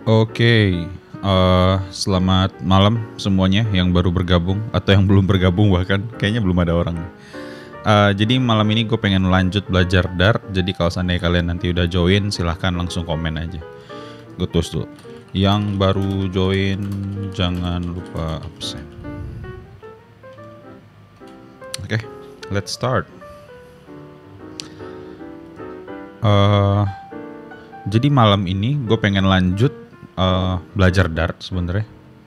Oke, selamat malam semuanya yang baru bergabung atau yang belum bergabung bahkan kayaknya belum ada orang. Jadi malam ini gue pengen lanjut belajar Dart. Jadi kalau seandainya kalian nanti udah join, silahkan langsung komen aja. Gue tulis dulu. Yang baru join jangan lupa absen. Oke, let's start. Jadi malam ini gue pengen lanjut belajar Dart sebenarnya.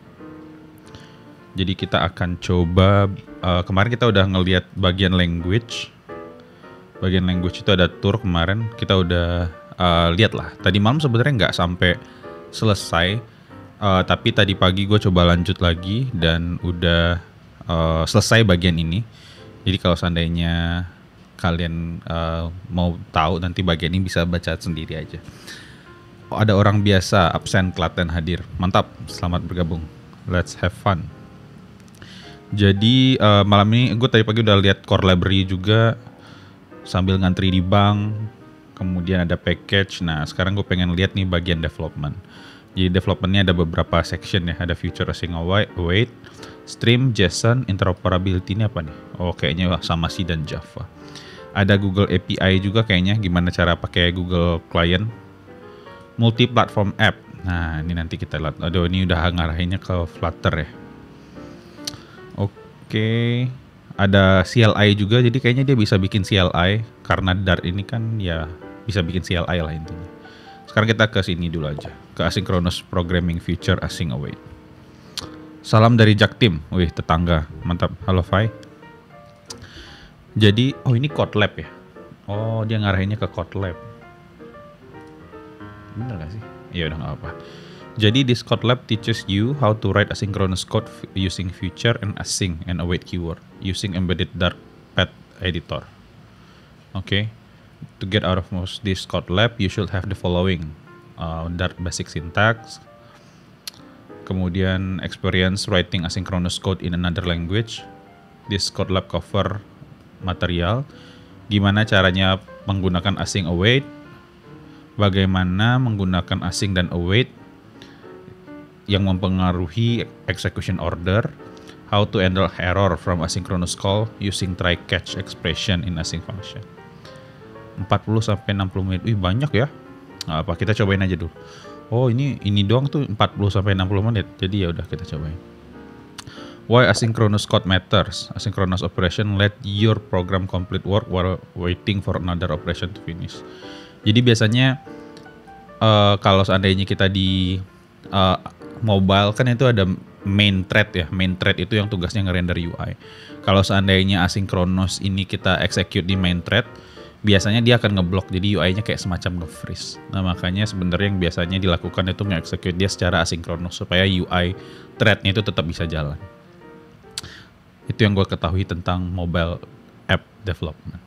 Jadi kita akan coba, kemarin kita udah ngelihat bagian language. Bagian language itu ada tour kemarin, kita udah lihat lah. Tadi malam sebenarnya nggak sampai selesai, tapi tadi pagi gue coba lanjut lagi dan udah selesai bagian ini. Jadi kalau seandainya kalian mau tahu nanti bagian ini bisa baca sendiri aja. Oh, ada orang biasa absen Klaten hadir. Mantap, selamat bergabung. Let's have fun. Jadi malam ini gue tadi pagi udah lihat core library juga sambil ngantri di bank. Kemudian ada package. Nah sekarang gue pengen lihat nih bagian development. Jadi developmentnya ada beberapa section ya. Ada future async await, stream, JSON, interoperability ini apa nih? Oh kayaknya sama C dan Java. Ada Google API juga kayaknya, gimana cara pakai Google Client. Multi-platform app. Nah ini nanti kita lihat. Aduh ini udah ngarahinnya ke Flutter ya. Oke, ada CLI juga, jadi kayaknya dia bisa bikin CLI karena Dart ini kan ya bisa bikin CLI lah intinya. Sekarang kita ke sini dulu aja, ke Asynchronous Programming Future Async Await. Salam dari Jaktim, wih tetangga, mantap. Halo Fai. Jadi, oh ini Kotlab ya? Oh dia ngarahinnya ke Kotlab. Bener gak sih? Ya udah nggak apa. Jadi this Kotlab teaches you how to write asynchronous code using future and async and await keyword using embedded Dart path editor. Okay. To get out of most this Kotlab, you should have the following: Dart basic syntax, kemudian experience writing asynchronous code in another language. This Kotlab cover material, gimana caranya menggunakan async await, bagaimana menggunakan async dan await yang mempengaruhi execution order, how to handle error from asynchronous call using try catch expression in async function. 40-60 menit, wih banyak ya. Nggak apa, kita cobain aja dulu. Oh ini doang tuh 40-60 menit, jadi ya udah kita cobain. Why asynchronous code matters? Asynchronous operation let your program complete work while waiting for another operation to finish. Jadi biasanya kalau seandainya kita di mobile kan itu ada main thread ya. Main thread itu yang tugasnya ngerender UI. Kalau seandainya asynchronous ini kita execute di main thread, biasanya dia akan ngeblok, jadi UI-nya kayak semacam nge-freeze. Nah makanya sebenarnya yang biasanya dilakukan itu nge-execute dia secara asynchronous supaya UI thread-nya itu tetap bisa jalan. Itu yang gue ketahui tentang mobile app development.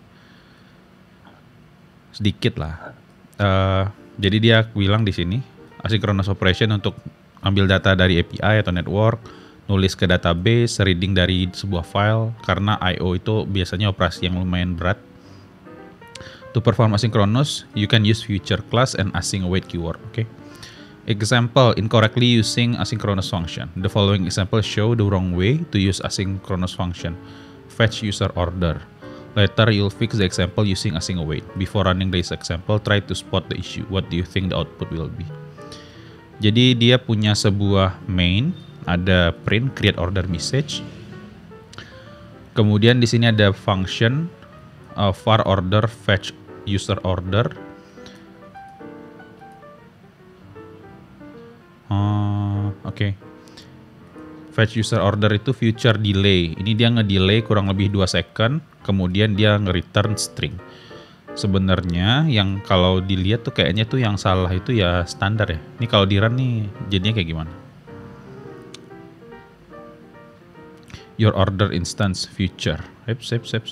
Sedikit lah. Jadi dia bilang di sini asynchronous operation untuk ambil data dari API atau network, nulis ke database, reading dari sebuah file, karena I/O itu biasanya operasi yang lumayan berat. To perform asynchronous, you can use future class and async await keyword. Okay. Example, incorrectly using asynchronous function. The following example show the wrong way to use asynchronous function. Fetch user order. Later, you'll fix the example using async await. Before running this example, try to spot the issue. What do you think the output will be? Jadi dia punya sebuah main, ada print create order message. Kemudian di sini ada function var order fetch user order. Oke. Fetch user order itu future delay. Ini dia nge-delay kurang lebih 2 second, kemudian dia nge-return string. Sebenarnya yang kalau dilihat tuh kayaknya tuh yang salah itu ya standar ya. Ini kalau di run nih jadinya kayak gimana? Your order instance future. Seps.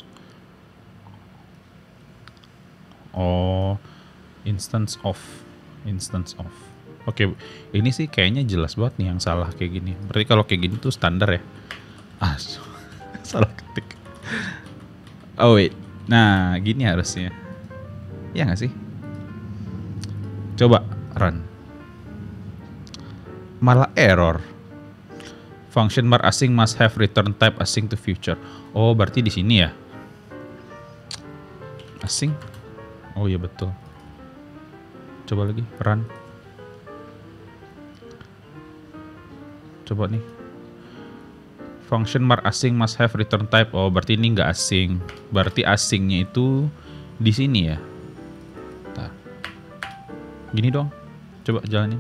Oh, instance of. Oke, ini sih kayaknya jelas banget nih yang salah kayak gini. Berarti kalau kayak gini tuh standar ya? Salah ketik. Oh wait, nah gini harusnya. Ya nggak sih? Coba run. Malah error. Function var async must have return type async to future. Oh, berarti di sini ya. Async. Oh iya betul. Coba lagi, run. Coba nih. Function var async must have return type. Oh, berarti ini nggak async. Berarti async-nya itu di sini ya. Nah. Gini dong. Coba jalanin.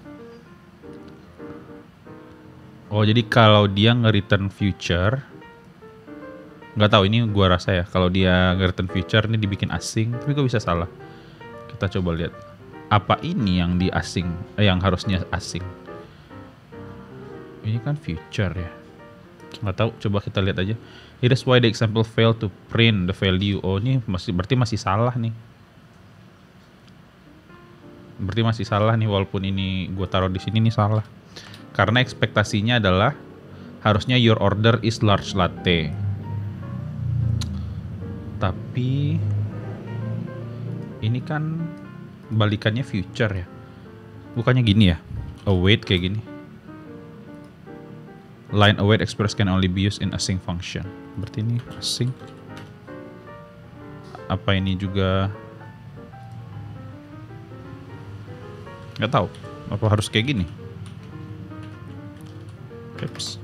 Oh, jadi kalau dia nge-return future, nggak tahu ini gua rasa ya. Kalau dia nge-return future ini dibikin async, tapi gua bisa salah. Kita coba lihat. Apa ini yang di async, yang harusnya async? Ini kan future ya. Nggak tahu, coba kita lihat aja. Here's why the example failed to print the value. Oh, ini berarti masih salah nih. Berarti masih salah nih, walaupun ini gue taruh di sini nih salah. Karena ekspektasinya adalah harusnya your order is large latte. Tapi ini kan balikannya future ya. Bukannya gini ya? Await kayak gini. Line await express can only be used in async function. Berarti ini async. Apa ini juga? Nggak tahu. Apa harus kayak gini? Oops.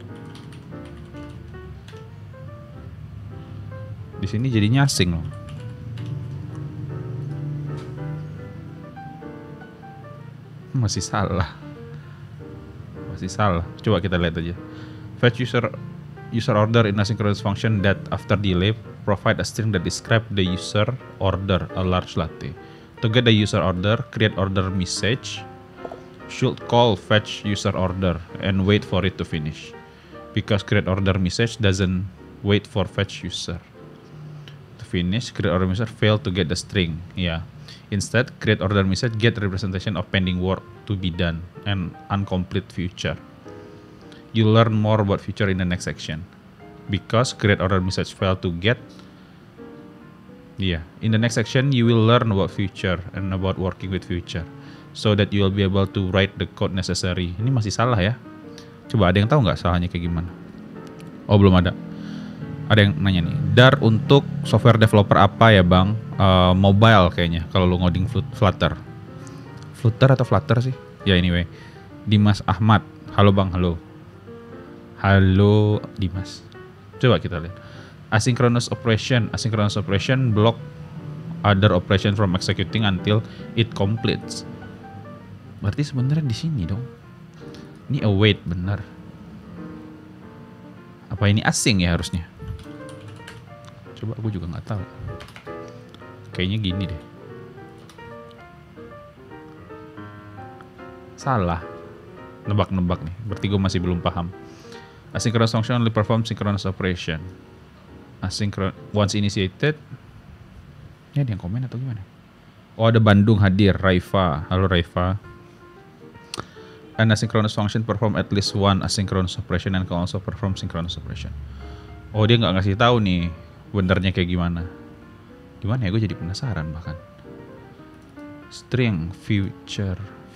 Di sini jadinya async loh. Masih salah. Masih salah. Coba kita lihat aja. Fetch user order in asynchronous function that after delay provide a string that describe the user order a large latte. To get the user order, create order message should call fetch user order and wait for it to finish. Because create order message doesn't wait for fetch user to finish, create order message fail to get the string. Yeah. Instead, create order message get representation of pending work to be done and incomplete future. You learn more about future in the next section. Because create order message fail to get. Yeah, in the next section you will learn about future and about working with future, so that you will be able to write the code necessary. Ini masih salah ya. Coba ada yang tahu nggak salahnya kayak gimana? Oh, belum ada. Ada yang nanya nih. Dar untuk software developer apa ya bang? Mobile kayaknya. Kalau lu ngoding Flutter. Flutter atau Flutter sih? Ya anyway. Dimas Ahmad. Halo bang, halo. Halo Dimas. Coba kita lihat. Asynchronous operation block other operation from executing until it completes. Berarti sebenarnya di sini dong. Ini await benar. Apa ini async ya harusnya? Coba aku juga nggak tahu. Kayaknya gini deh. Salah. Nebak-nebak nih. Berarti gue masih belum paham. Asynchronous function only perform synchronous operation. Once initiated. Ini ada yang komen atau gimana? Oh, ada Bandung hadir, Raifa. Halo Raifa. An asynchronous function perform at least one asynchronous operation and can also perform synchronous operation. Oh, dia nggak ngasih tahu nih benernya kayak gimana. Gimana ya, gue jadi penasaran bahkan. String future.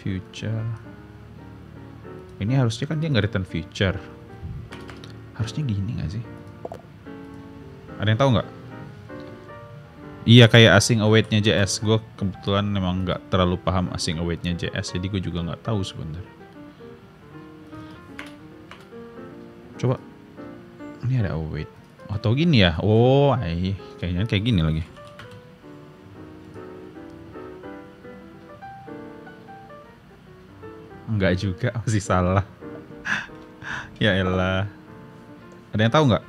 Ini harusnya kan dia nggak return future. Harusnya gini nggak sih? Ada yang tahu nggak? Iya, kayak async await-nya JS. Gue kebetulan memang nggak terlalu paham async await-nya JS, jadi gue juga nggak tahu sebenarnya. Coba, ini ada await. Atau gini ya? Oh, kayaknya kayak gini lagi. Enggak juga, masih salah. Ya elah. Ada yang tahu nggak?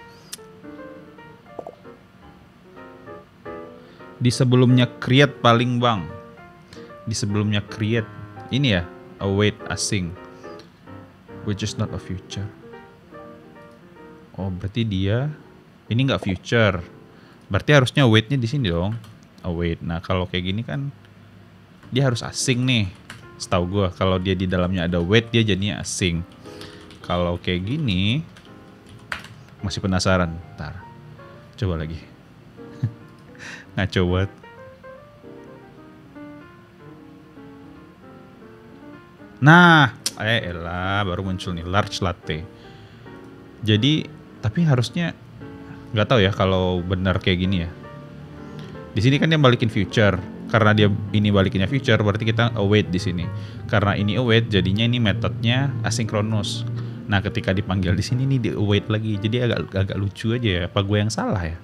Di sebelumnya create paling bang. Di sebelumnya create. Ini ya, await async. Which is not a future. Oh, berarti dia ini nggak future. Berarti harusnya await-nya di sini dong. Await. Nah, kalau kayak gini kan dia harus async nih. Setahu gue kalau dia di dalamnya ada wait, dia jadinya async. Kalau kayak gini masih penasaran. Ntar coba lagi. Ngaco banget. Nah, Elah, baru muncul nih large latte. Jadi tapi harusnya nggak tahu ya kalau benar kayak gini ya. Di sini kan dia balikin future. Karena dia ini balikinnya future, berarti kita await di sini. Karena ini await, jadinya ini metodenya asynchronous. Nah, ketika dipanggil di sini nih di await lagi. Jadi agak lucu aja ya. Apa gue yang salah ya?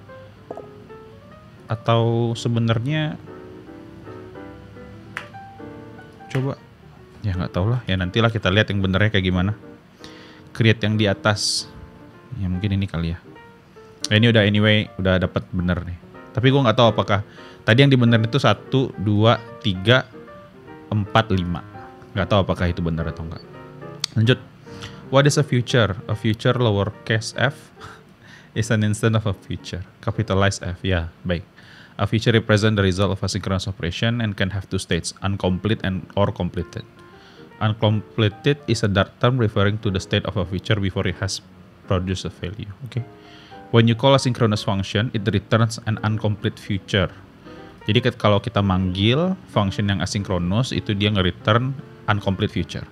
Atau sebenarnya coba ya nggak tahu lah. Ya nantilah kita lihat yang benernya kayak gimana. Create yang di atas. Ya mungkin ini kali ya. Ini udah anyway udah dapat bener nih. Tapi gue nggak tahu apakah tadi yang dibenerin itu 1, 2, 3, 4, 5. Nggak tahu apakah itu benar atau enggak. Lanjut. What is a future? A future lowercase f is an instant of a future. Capitalized F. Ya, baik. A future represent the result of a synchronous operation and can have two states, incomplete and or completed. Uncompleted is a dark term referring to the state of a future before it has produced a value. Okay. When you call a synchronous function, it returns an incomplete future. Jadi kalau kita manggil function yang asinkronus, itu dia nge-return incomplete future.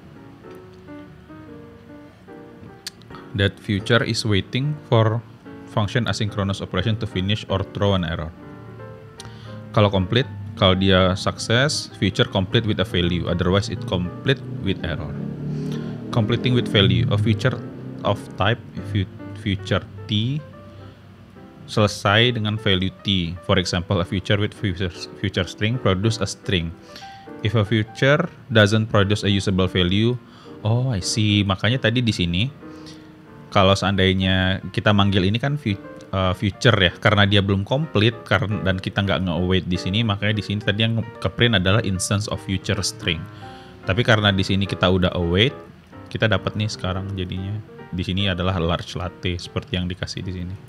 That future is waiting for function asynchronous operation to finish or throw an error. Kalau complete, kalau dia success, future complete with a value. Otherwise, it complete with error. Completing with value, a future of type future T selesai dengan value T. For example, a future with future string produce a string. If a future doesn't produce a usable value, oh I see. Makanya tadi di sini, kalau seandainya kita manggil ini kan future ya, karena dia belum complete dan kita nggak nge-await di sini, makanya di sini tadi yang ke-print adalah instance of future string. Tapi karena di sini kita udah await, kita dapat nih sekarang jadinya. Di sini adalah large latte seperti yang dikasih di sini.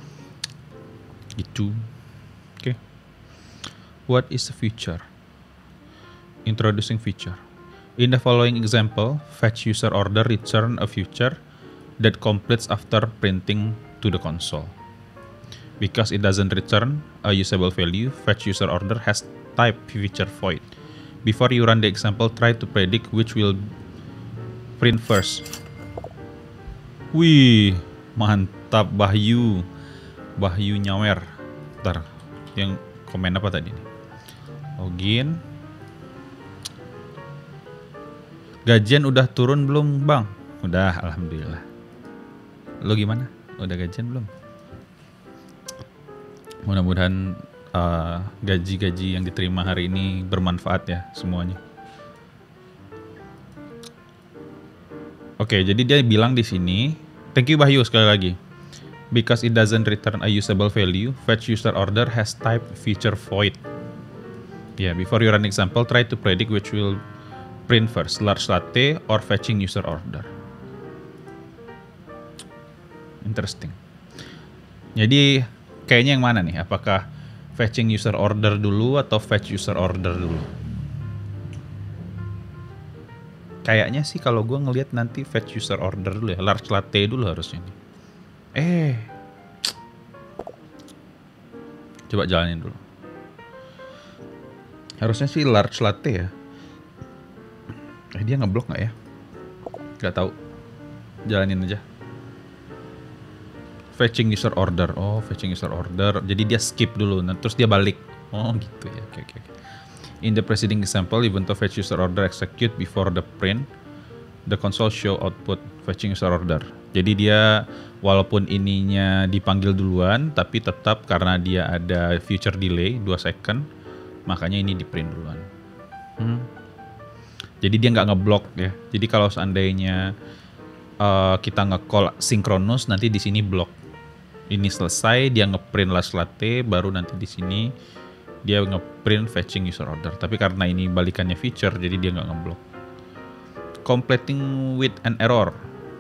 Itu. Oke. What is a future? Introducing feature. In the following example, fetch user order return a future that completes after printing to the console. Because it doesn't return a usable value, fetch user order has type feature void. Before you run the example, try to predict which will print first. Wih, mantap Bahyu nyawer. Ntar, yang komen apa tadi nih? Login. Gajian udah turun belum bang? Udah, alhamdulillah. Lo gimana? Udah gajian belum? Mudah-mudahan gaji-gaji yang diterima hari ini bermanfaat ya semuanya. Oke, jadi dia bilang di sini, thank you Bahyu sekali lagi. Because it doesn't return a usable value, fetch user order has type feature void. Yeah, before you run example, try to predict which will print first, large latte or fetching user order. Interesting. Jadi kayaknya yang mana nih? Apakah fetching user order dulu atau fetch user order dulu? Kayaknya sih kalau gue ngelihat nanti fetch user order dulu ya, large latte dulu harusnya nih. Coba jalanin dulu. Harusnya sih large latte ya. Dia ngeblok nggak ya? Nggak tahu. Jalanin aja. Fetching user order. Oh, fetching user order. Jadi dia skip dulu, nah, terus dia balik. Oh gitu ya. Oke. In the preceding example, even though fetch user order execute before the print, the console show output fetching user order. Jadi dia walaupun ininya dipanggil duluan, tapi tetap karena dia ada future delay 2 second, makanya ini di print duluan. Jadi dia nggak ngeblok ya. Jadi kalau seandainya kita nge-call synchronous, nanti di sini blok. Ini selesai, dia nge-print large latte, baru nanti di sini dia nge-print fetching user order. Tapi karena ini balikannya feature, jadi dia nggak ngeblok. Completing with an error.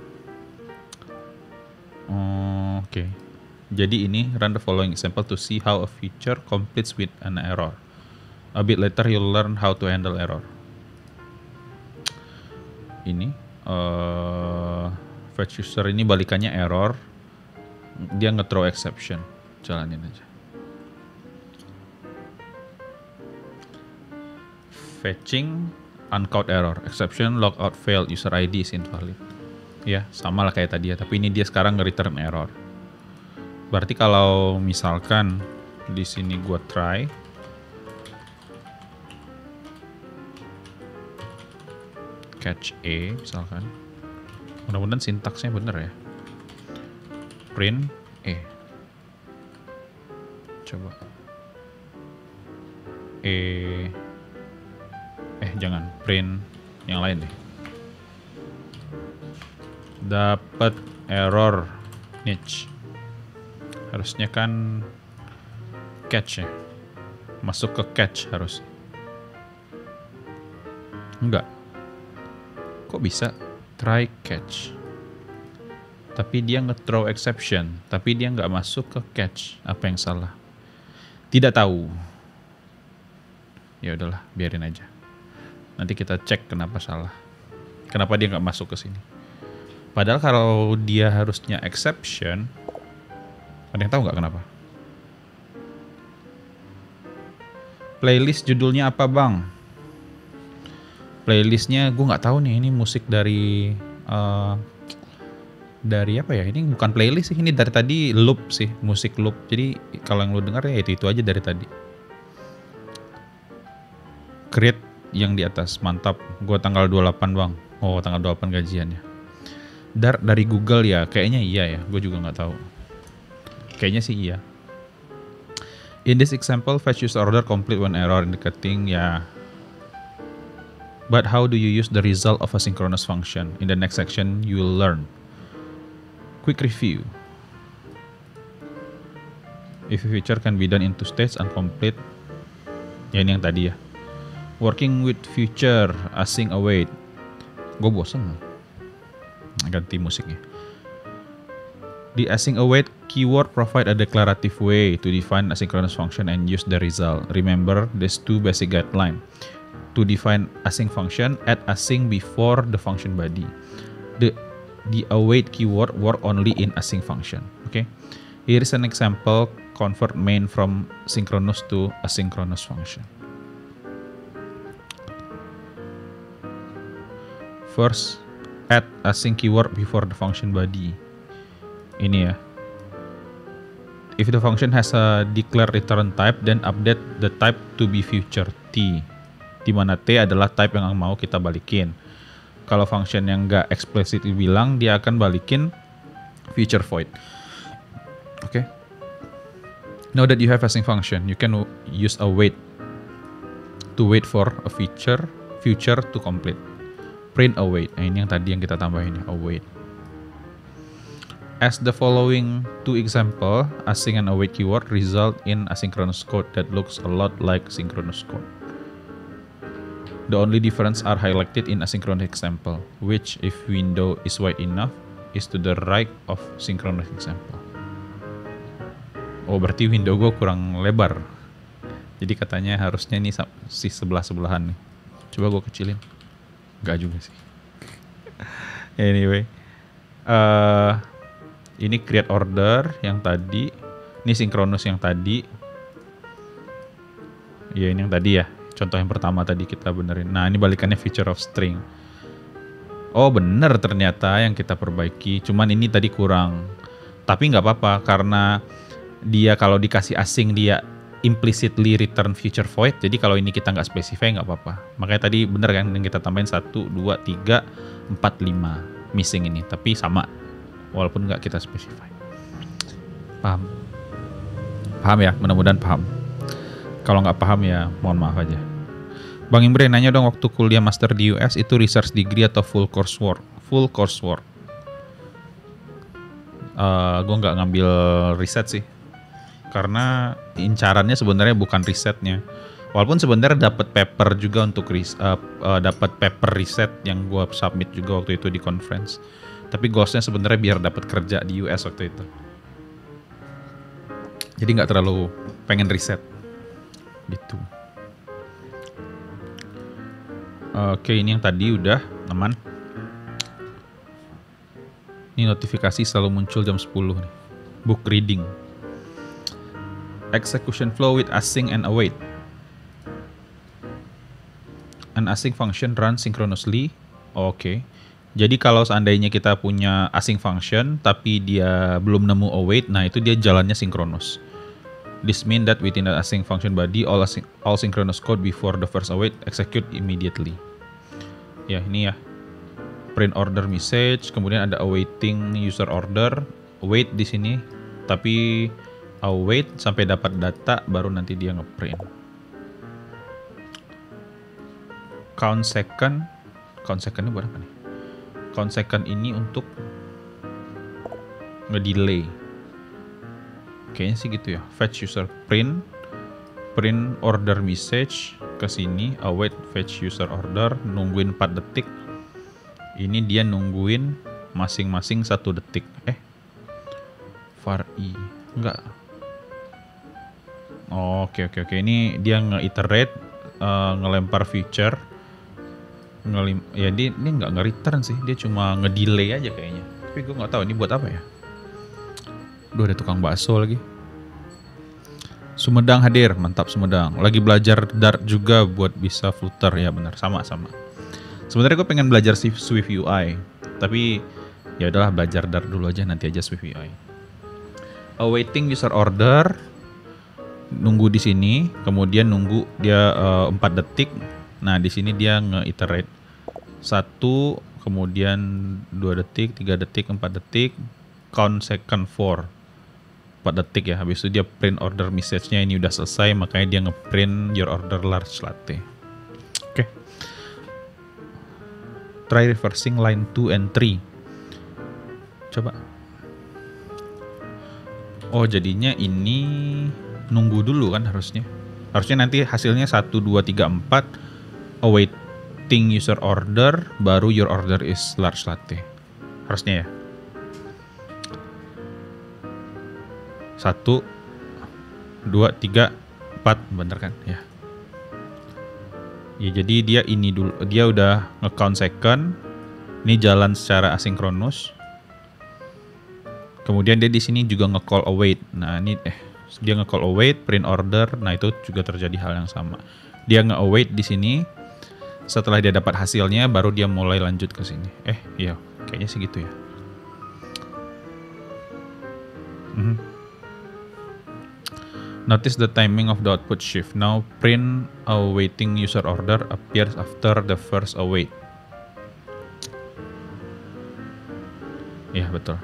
Oke. Jadi ini run the following example to see how a feature completes with an error. A bit later you'll learn how to handle error. Ini fetch user ini balikannya error. Dia nge-throw exception. Jalanin aja. Fetching uncaught error. Exception logout failed, user ID is invalid. Ya, sama lah kayak tadi ya, tapi ini dia sekarang nge-return error. Berarti kalau misalkan di sini gua try catch E misalkan. Mudah-mudahan sintaksnya bener ya. Print E. Coba. Jangan, print yang lain deh. Dapat error niche. Harusnya kan catch ya. Masuk ke catch harus. Enggak. Kok bisa try catch? Tapi dia nge-throw exception, tapi dia nggak masuk ke catch. Apa yang salah? Tidak tahu. Ya udahlah, biarin aja. Nanti kita cek kenapa salah. Kenapa dia nggak masuk ke sini. Padahal kalau dia harusnya exception, ada yang tahu nggak kenapa? Playlist judulnya apa bang? Playlistnya gue nggak tahu nih. Ini musik dari apa ya? Ini bukan playlist sih. Ini dari tadi loop sih, musik loop. Jadi kalau yang lu dengar ya itu aja dari tadi. Create yang di atas, mantap. Gue tanggal 28 bang. Oh, tanggal 28 gajiannya. Dari Google ya, kayaknya iya ya. Gue juga nggak tahu. Kayaknya sih iya. In this example, fetch user order complete when error indicating ya. But how do you use the result of a synchronous function? In the next section, you will learn. Quick review. If a feature can be done in two stages, incomplete. Ya ini yang tadi ya. Working with future, async await. Gue bosen. Ganti musiknya. The async await keyword provide a declarative way to define asynchronous function and use the result. Remember, there's two basic guidelines. To define async function, add async before the function body. The await keyword work only in async function. Okay. Here is an example. Convert main from synchronous to asynchronous function. First, add async keyword before the function body. Ini ya. If the function has a declared return type, then update the type to be future T. Di mana T adalah type yang mau kita balikin. Kalau function yang nggak explicit bilang, dia akan balikin future void. Oke. Okay. Now that you have async function, you can use await to wait for a future to complete. Print await. Nah, ini yang tadi yang kita tambahin ya, await. As the following two example, async and await keyword result in asynchronous code that looks a lot like synchronous code. The only difference are highlighted in asynchronous example, which if window is wide enough, is to the right of synchronous example. Oh, berarti window gue kurang lebar. Jadi katanya harusnya ini si sebelah-sebelahan nih. Coba gue kecilin. Enggak juga sih. Anyway. Ini create order yang tadi. Ini synchronous yang tadi. Ya ini yang tadi ya. Contoh yang pertama tadi kita benerin. Nah ini balikannya feature of string. Oh bener ternyata yang kita perbaiki. Cuman ini tadi kurang. Tapi nggak apa-apa karena dia kalau dikasih async dia implicitly return future void. Jadi kalau ini kita nggak specify nggak apa-apa. Makanya tadi bener kan yang kita tambahin 1, 2, 3, 4, 5 missing ini. Tapi sama walaupun nggak kita specify. Paham? Paham ya? Mudah-mudahan paham. Kalau nggak paham ya mohon maaf aja. Bang Imre nanya dong waktu kuliah master di US itu research degree atau full coursework? Full coursework. Gue nggak ngambil riset sih. Karena incarannya sebenarnya bukan risetnya. Walaupun sebenarnya dapat paper juga untuk dapat paper riset yang gue submit juga waktu itu di conference. Tapi goalsnya sebenarnya biar dapat kerja di US waktu itu. Jadi nggak terlalu pengen riset gitu. Oke, ini yang tadi udah aman. Ini notifikasi selalu muncul jam 10 nih. Book reading. Execution flow with async and await. An async function run synchronously. Oke. Jadi kalau seandainya kita punya async function tapi dia belum nemu await, nah itu dia jalannya sinkronus. This mean that within the async function body all synchronous code before the first await execute immediately. Ya, ini ya. Print order message, kemudian ada awaiting user order, await di sini, tapi await sampai dapat data baru nanti dia ngeprint. Count second ini buat apa nih? Count second ini untuk ngedelay. Kayaknya sih gitu ya. Fetch user print order message ke sini, await fetch user order, nungguin 4 detik. Ini dia nungguin masing-masing 1 detik. Var i enggak. Oke. Ini dia nge-iterate, ngelempar feature. Ya dia nggak nge-return sih, dia cuma ngedelay aja kayaknya. Tapi gue nggak tahu ini buat apa ya. Duh, ada tukang bakso lagi. Sumedang hadir, mantap Sumedang. Lagi belajar Dart juga buat bisa Flutter, ya benar, sama. Sebenarnya gue pengen belajar Swift UI, tapi ya udahlah belajar Dart dulu aja, nanti aja Swift UI. Awaiting user order, nunggu di sini, kemudian nunggu dia 4 detik. Nah, di sini dia nge-iterate 1, kemudian 2 detik, 3 detik, 4 detik, count second 4 detik ya. Habis itu dia print order message-nya ini udah selesai, makanya dia nge-print your order large latte. Oke. Try reversing line 2 and 3. Coba. Oh, jadinya ini nunggu dulu kan harusnya. Harusnya nanti hasilnya 1, 2, 3, 4 awaiting user order, baru your order is large latte. Harusnya ya. 1, 2, 3, 4, bener kan? Ya. Ya, jadi dia ini dulu, dia udah nge-count second. Ini jalan secara asinkronus. Kemudian dia di sini juga nge-call await. Nah, ini dia nge-call await, print order. Nah, itu juga terjadi hal yang sama. Dia nge-await di sini. Setelah dia dapat hasilnya, baru dia mulai lanjut ke sini. Iya, kayaknya sih gitu ya. Notice the timing of the output shift. Now print awaiting user order appears after the first await. Ya, betul.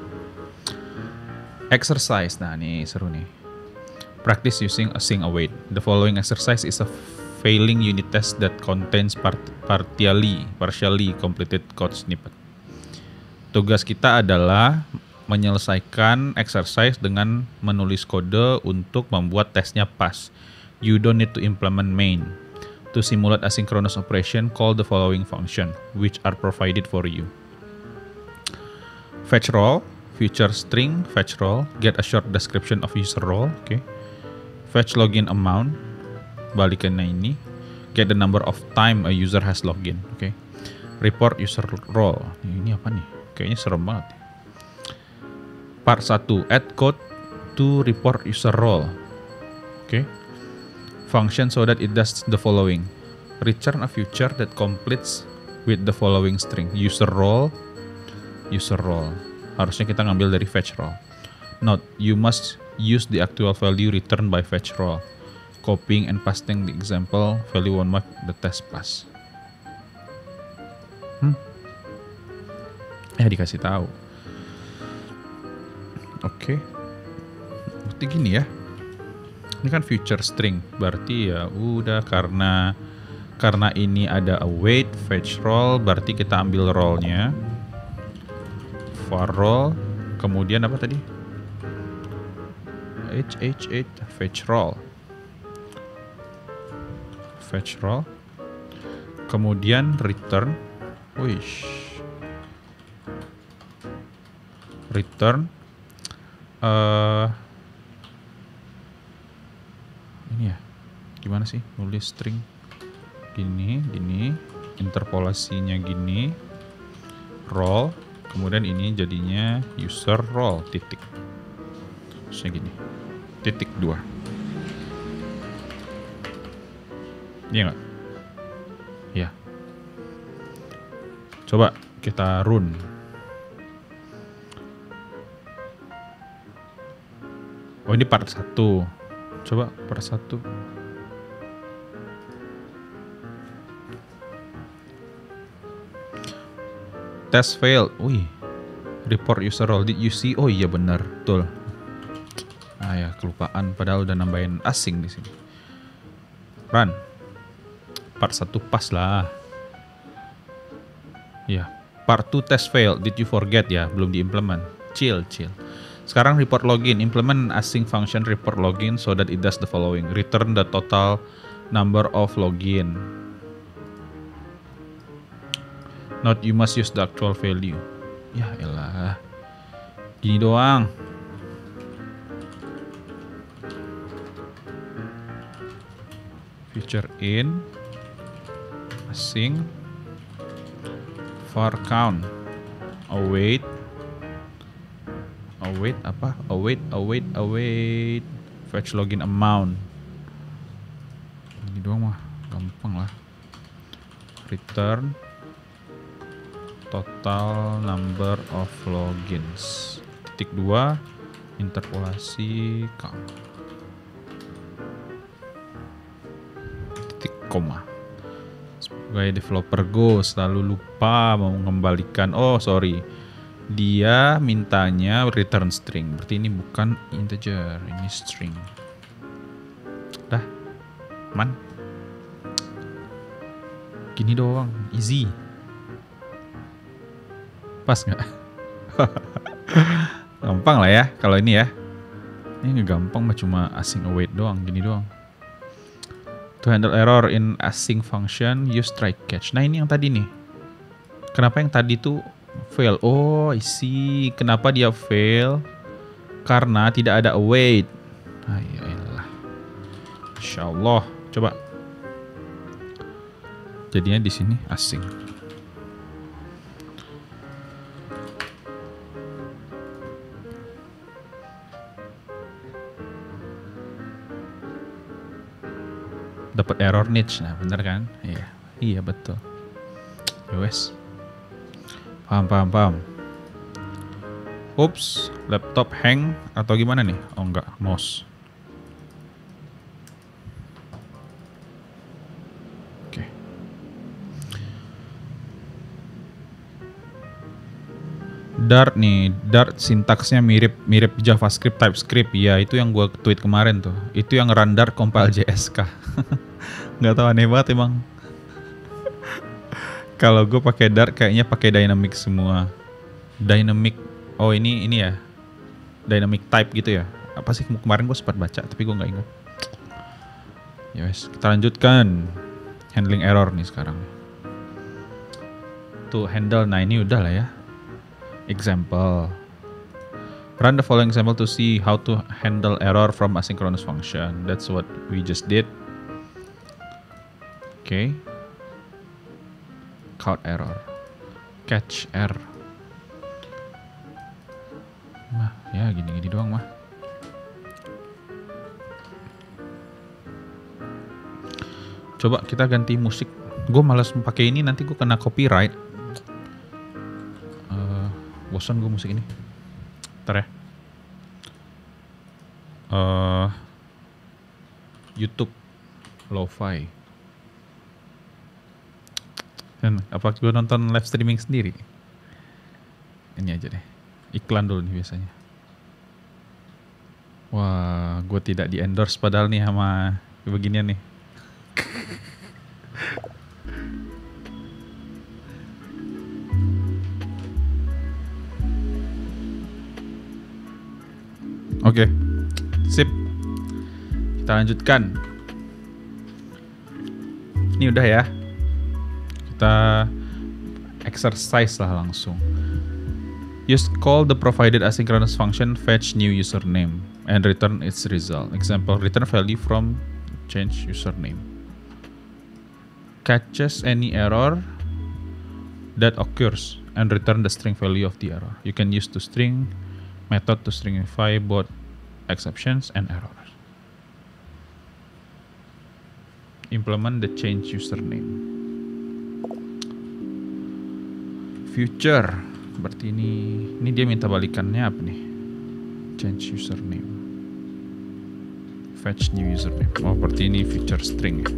Exercise. Nah, ini seru nih. Practice using async await. The following exercise is a failing unit test that contains partially completed code snippet. Tugas kita adalah menyelesaikan exercise dengan menulis kode untuk membuat tesnya pas. You don't need to implement main. To simulate asynchronous operation, call the following function, which are provided for you. Fetch role, future string, fetch role, get a short description of user role, okay. Fetch login amount, balikan ini, get the number of time a user has login, okay. Report user role, ini apa nih? Kayaknya serem banget. Part 1, add code to report user role, okay. Function so that it does the following. Return a future that completes with the following string. User role. Harusnya kita ngambil dari fetch role. Note, you must use the actual value returned by fetch role. Copying and pasting the example value won't make the test pass. Dikasih tahu. Oke. Berarti gini ya. Ini kan future string, berarti ya udah karena ini ada await fetch role, berarti kita ambil role-nya. For role, kemudian apa tadi? Fetch role. Kemudian return. Return ini ya, gimana sih nulis string gini, interpolasinya gini, role, kemudian ini jadinya user role titik, terusnya gini, titik 2, iya nggak? Ya Coba kita run. Oh, ini part 1. Coba part 1. Test failed. Wih. Report user role. Did you see? Oh iya benar, betul. Ah ya, kelupaan padahal udah nambahin asing di sini. Run. Part 1 pas lah. Ya, part 2 test failed. Did you forget ya? Belum diimplement. Chill. Sekarang report login. Implement async function report login so that it does the following. Return the total number of login. Not you must use the actual value. Ya elah. Gini doang. Future in async var count await apa? Await fetch login amount. Ini doang mah gampang lah. Return total number of logins. Titik 2 interpolasi count. Titik koma. Sebagai developer Go selalu lupa mau mengembalikan. Oh sorry, dia mintanya return string. Berarti ini bukan integer, ini string. Dah, man. Gini doang, easy. Pas nggak? Gampang lah ya kalau ini ya. Ini nggak gampang mah, cuma async await doang, gini doang. To handle error in async function, use try catch. Nah ini yang tadi nih. Kenapa yang tadi tuh fail? Oh, I see. Kenapa dia fail? Karena tidak ada await. Ayolah. Insyaallah. Coba. Jadinya di sini async. Dapat error niche. Nah bener kan? Iya betul. Yowes. Paham. Ups, laptop hang atau gimana nih? Oh enggak, mouse. Oke. Dart nih, Dart sintaksnya mirip JavaScript, TypeScript. Ya itu yang gue tweet kemarin tuh. Itu yang run Dart compile JSK. Nggak tahu, aneh banget emang. Kalau gue pakai Dart kayaknya pakai dynamic semua. Dynamic. Oh ini ya. Dynamic type gitu ya. Apa sih kemarin gue sempat baca tapi gue nggak ingat. Ya wes, kita lanjutkan handling error nih sekarang. Tuh handle. Nah ini udah lah ya. Example. Run the following example to see how to handle error from asynchronous function. That's what we just did. Okay. Count error. Catch error. Mah, ya gini-gini doang mah. Coba kita ganti musik. Gue malas pakai ini, nanti gue kena copyright. Bosan gue musik ini. Ntar ya. YouTube Lo-Fi. Dan apa gue nonton live streaming sendiri? Ini aja deh. Iklan dulu nih biasanya. Wah, gue tidak di endorse padahal nih sama beginian nih. Oke, sip. Kita lanjutkan. Ini udah ya. Kita exercise lah langsung. Just call the provided asynchronous function fetch new username and return its result. Example, return value from change username. Catches any error that occurs and return the string value of the error. You can use toString method to stringify both exceptions and errors. Implement the change username. future. Berarti ini dia minta balikannya apa nih? Change username. Fetch new username. Oh, berarti ini future string ya.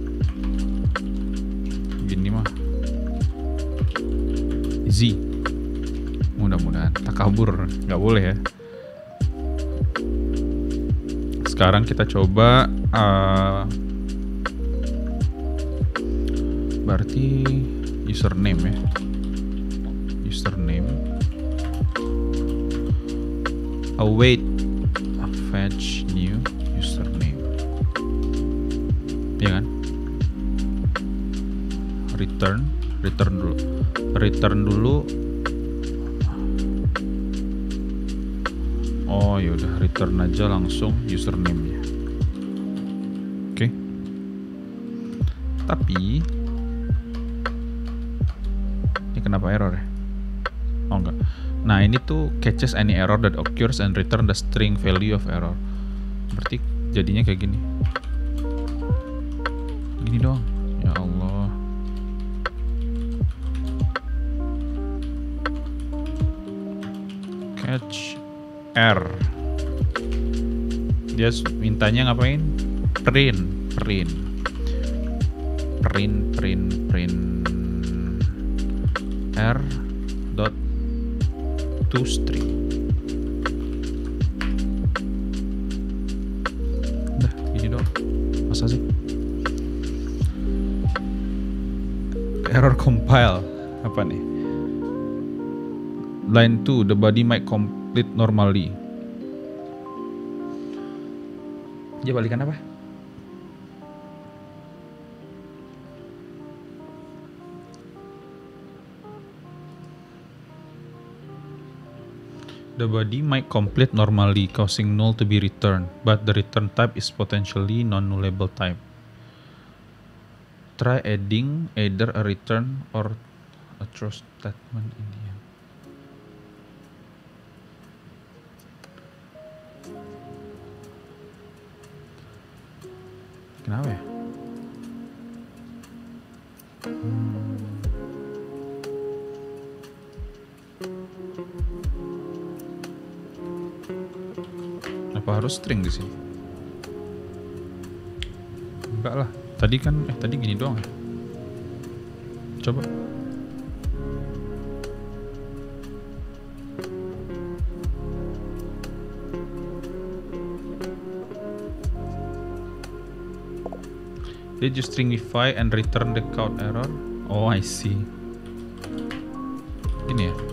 Gini mah easy. Mudah-mudahan tak kabur, nggak boleh ya. Sekarang kita coba berarti username ya. Username await fetch new username. Ya kan? Return dulu. Oh yaudah, return aja langsung username-nya. Oke. Tapi ini kenapa error ya? Oh enggak. Nah ini tuh catches any error that occurs and return the string value of error. Berarti jadinya kayak gini. Gini doang. Ya Allah. Catch R. Dia mintanya ngapain? Print R dot toString. Udah gini doang. Masa sih? Error compile apa nih? Line 2, the body might complete normally. Dia balikan apa? The body might complete normally, causing null to be returned, but the return type is potentially non-nullable type. Try adding either a return or a throw statement in the end. Kenapa ya? Apa harus string di sini? Enggak lah. Tadi gini doang ya. Coba. Did you stringify and return the count error? Oh, I see. Ini ya.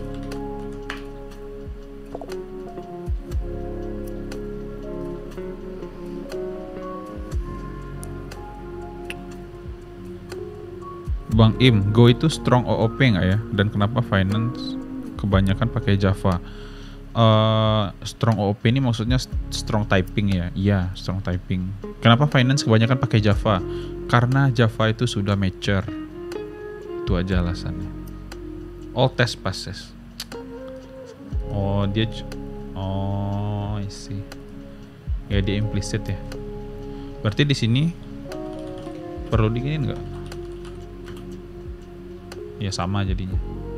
Bang Im, Go itu strong OOP nggak ya? Dan kenapa finance kebanyakan pakai Java? Strong OOP ini maksudnya strong typing ya? Iya, strong typing. Kenapa finance kebanyakan pakai Java? Karena Java itu sudah mature. Itu aja alasannya. All test passes. Oh, dia... Oh, I see. Ya, dia implicit ya. Berarti di sini perlu diginin nggak? Ya sama jadinya.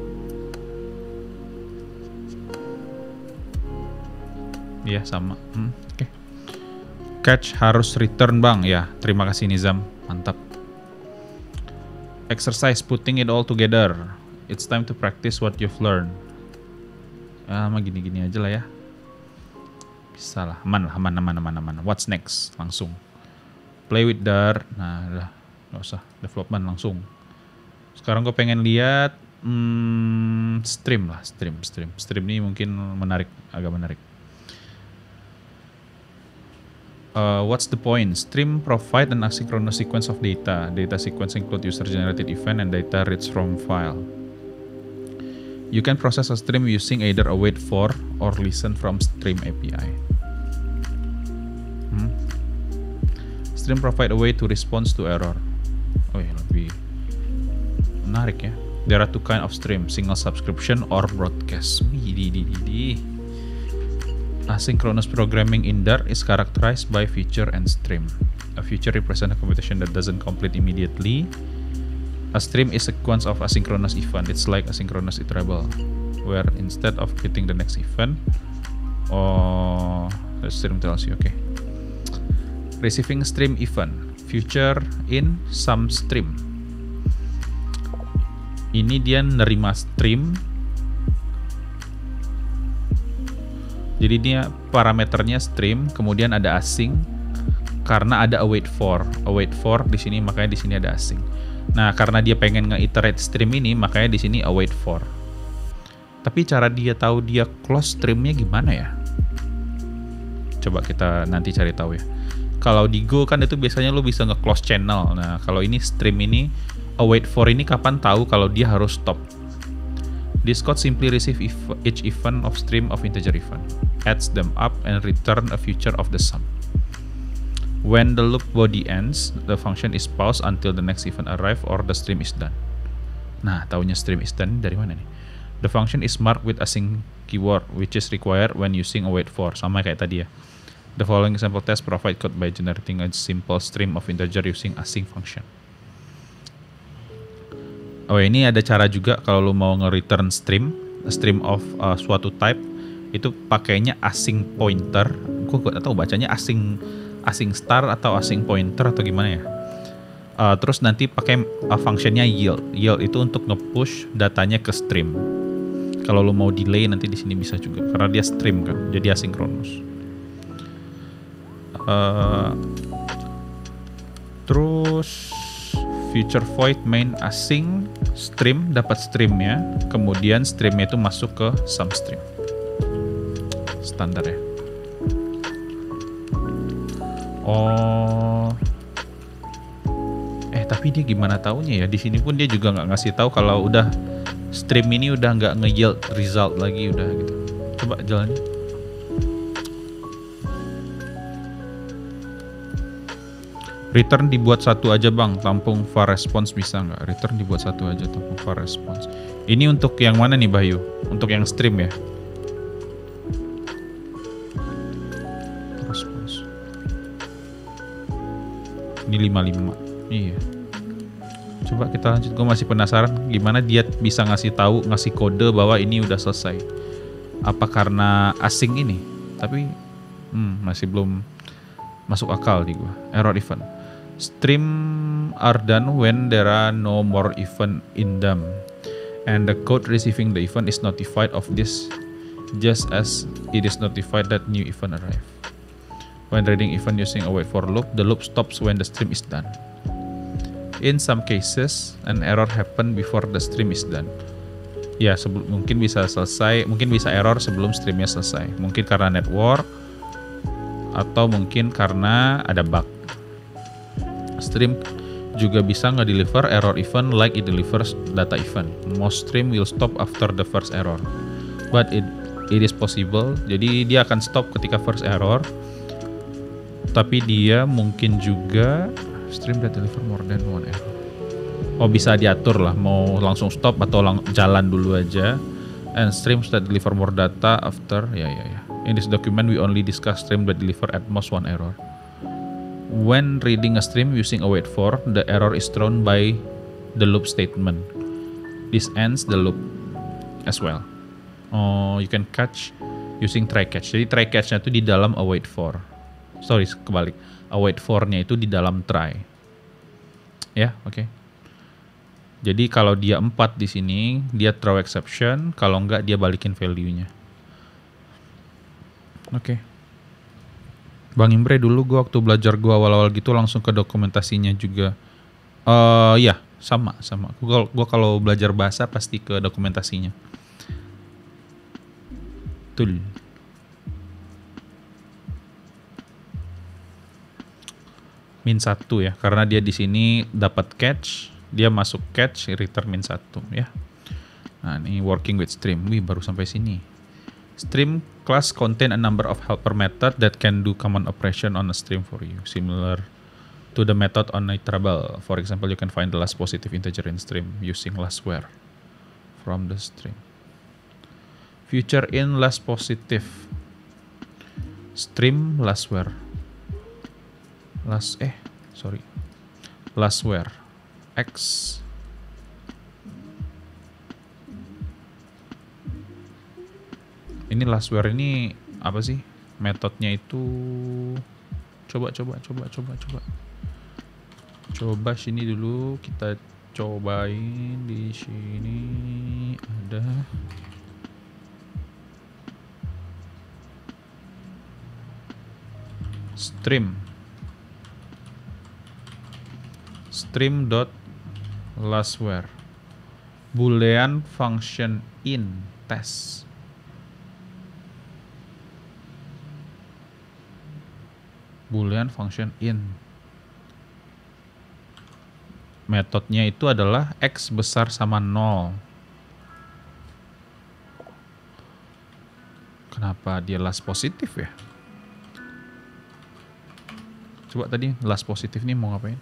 Ya sama. Oke. Catch harus return bang. Ya, terima kasih Nizam. Mantap. Exercise putting it all together. It's time to practice what you've learned. Mah gini-gini aja lah ya. Bisa lah. Aman. What's next? Langsung. Play with Dart. Nah, udah. Nggak usah. Development langsung. Sekarang gue pengen lihat stream lah. Stream ini mungkin menarik. Agak menarik. What's the point? Stream provide an asynchronous sequence of data. Data sequence include user-generated event and data reads from file. You can process a stream using either a wait for or listen from stream API. Stream provide a way to respond to error. Oh ya, lebih menarik ya. There are two kind of stream, single subscription or broadcast. Asynchronous programming in Dart is characterized by feature and stream. A feature represents a computation that doesn't complete immediately. A stream is a sequence of asynchronous event. It's like asynchronous iterable, where instead of getting the next event, the stream tells you, okay. Receiving stream event, future in some stream. Ini dia nerima stream. Jadi dia parameternya stream, kemudian ada asing karena ada await for. Await for di sini, makanya di sini ada asing. Nah, karena dia pengen nge-iterate stream ini, makanya di sini await for. Tapi cara dia tahu dia close streamnya gimana ya? Coba kita nanti cari tahu ya. Kalau di Go kan itu biasanya lo bisa nge-close channel. Nah, kalau ini stream ini, await for ini kapan tahu kalau dia harus stop. This code simply receive each event of stream of integer event, adds them up, and return a future of the sum. When the loop body ends, the function is paused until the next event arrive or the stream is done. Nah, taunya stream is done dari mana nih? The function is marked with async keyword, which is required when using await for. Sama kayak tadi ya. The following example test provide code by generating a simple stream of integer using async function. Oh, ini ada cara juga kalau lo mau nge-return stream of suatu type, itu pakainya async pointer. Gue gak tahu bacanya async star atau async pointer atau gimana ya. Terus nanti pakai functionnya yield. Yield itu untuk nge-push datanya ke stream. Kalau lo mau delay nanti di sini bisa juga karena dia stream kan, jadi asinkronus. Terus future void main async stream dapat streamnya, kemudian streamnya itu masuk ke some stream. Standar ya. Oh, tapi dia gimana taunya ya? Di sini pun dia juga nggak ngasih tahu kalau udah stream ini udah nggak nge-yield result lagi udah gitu. Coba jalanin. Return dibuat satu aja bang, tampung var response bisa nggak? Return dibuat satu aja, tampung var response. Ini untuk yang mana nih Bayu? Untuk yang stream ya? Response. Ini 55. Iya. Coba kita lanjut. Gue masih penasaran gimana dia bisa ngasih kode bahwa ini udah selesai. Apa karena asing ini? Tapi masih belum masuk akal di gue. Error event. Stream are done when there are no more event in them, and the code receiving the event is notified of this just as it is notified that new event arrive. When reading event using a wait for loop, the loop stops when the stream is done. In some cases, an error happen before the stream is done. Ya, mungkin bisa selesai, mungkin bisa error sebelum streamnya selesai. Mungkin karena network, atau mungkin karena ada bug. Stream juga bisa nge-deliver error event like it delivers data event. Most stream will stop after the first error, but it is possible. Jadi dia akan stop ketika first error, tapi dia mungkin juga stream that deliver more than one error. Oh, bisa diatur lah, mau langsung stop atau jalan dulu aja. And streams that deliver more data after, ya. In this document, we only discuss stream that deliver at most one error. When reading a stream using a wait for, the error is thrown by the loop statement. This ends the loop as well. Oh, you can catch using try catch. Jadi try catch-nya itu di dalam a wait for. Sorry, kebalik. A wait for-nya itu di dalam try. Ya, oke. Jadi kalau dia 4 di sini, dia throw exception. Kalau enggak, dia balikin value-nya. Oke. Bang Imre dulu gue waktu belajar gue awal-awal gitu langsung ke dokumentasinya juga. Ya, sama. Gue kalau belajar bahasa pasti ke dokumentasinya. Betul. Min 1 ya, karena dia di sini dapat catch, dia masuk catch, return min 1 ya. Nah, ini working with stream. Wih, baru sampai sini. Stream class contain a number of helper method that can do common operation on a stream for you, similar to the method on a iterable. For example, you can find the last positive integer in stream using last where from the stream. Future in last positive stream last where. Last where x Ini lastware ini apa sih? Metodenya itu coba sini dulu, kita cobain. Di sini ada stream.lastware boolean function in test. Boolean function in. Metodenya itu adalah X besar sama 0. Kenapa dia last positif ya? Coba tadi last positif nih mau ngapain?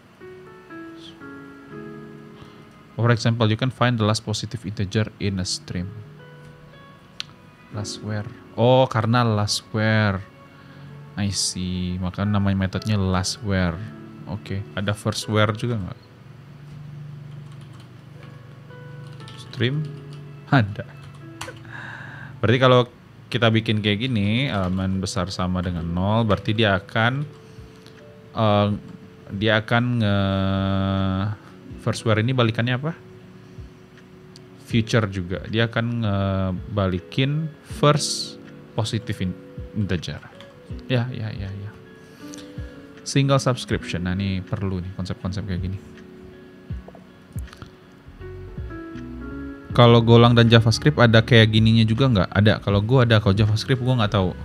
For example, you can find the last positive integer in a stream. Lastware. Oh, karena lastware. I see. Maka namanya metodenya lastware. Oke. Ada firstware juga nggak? Stream? Ada. Berarti kalau kita bikin kayak gini, elemen besar sama dengan 0, berarti dia akan firstware ini balikannya apa? Future juga. Dia akan balikin first positive integer. Ya. Single subscription. Nah, ini perlu nih konsep-konsep kayak gini. Kalau Golang dan JavaScript ada kayak gininya juga nggak? Ada. Kalau gue ada. Kalau JavaScript gue nggak tahu.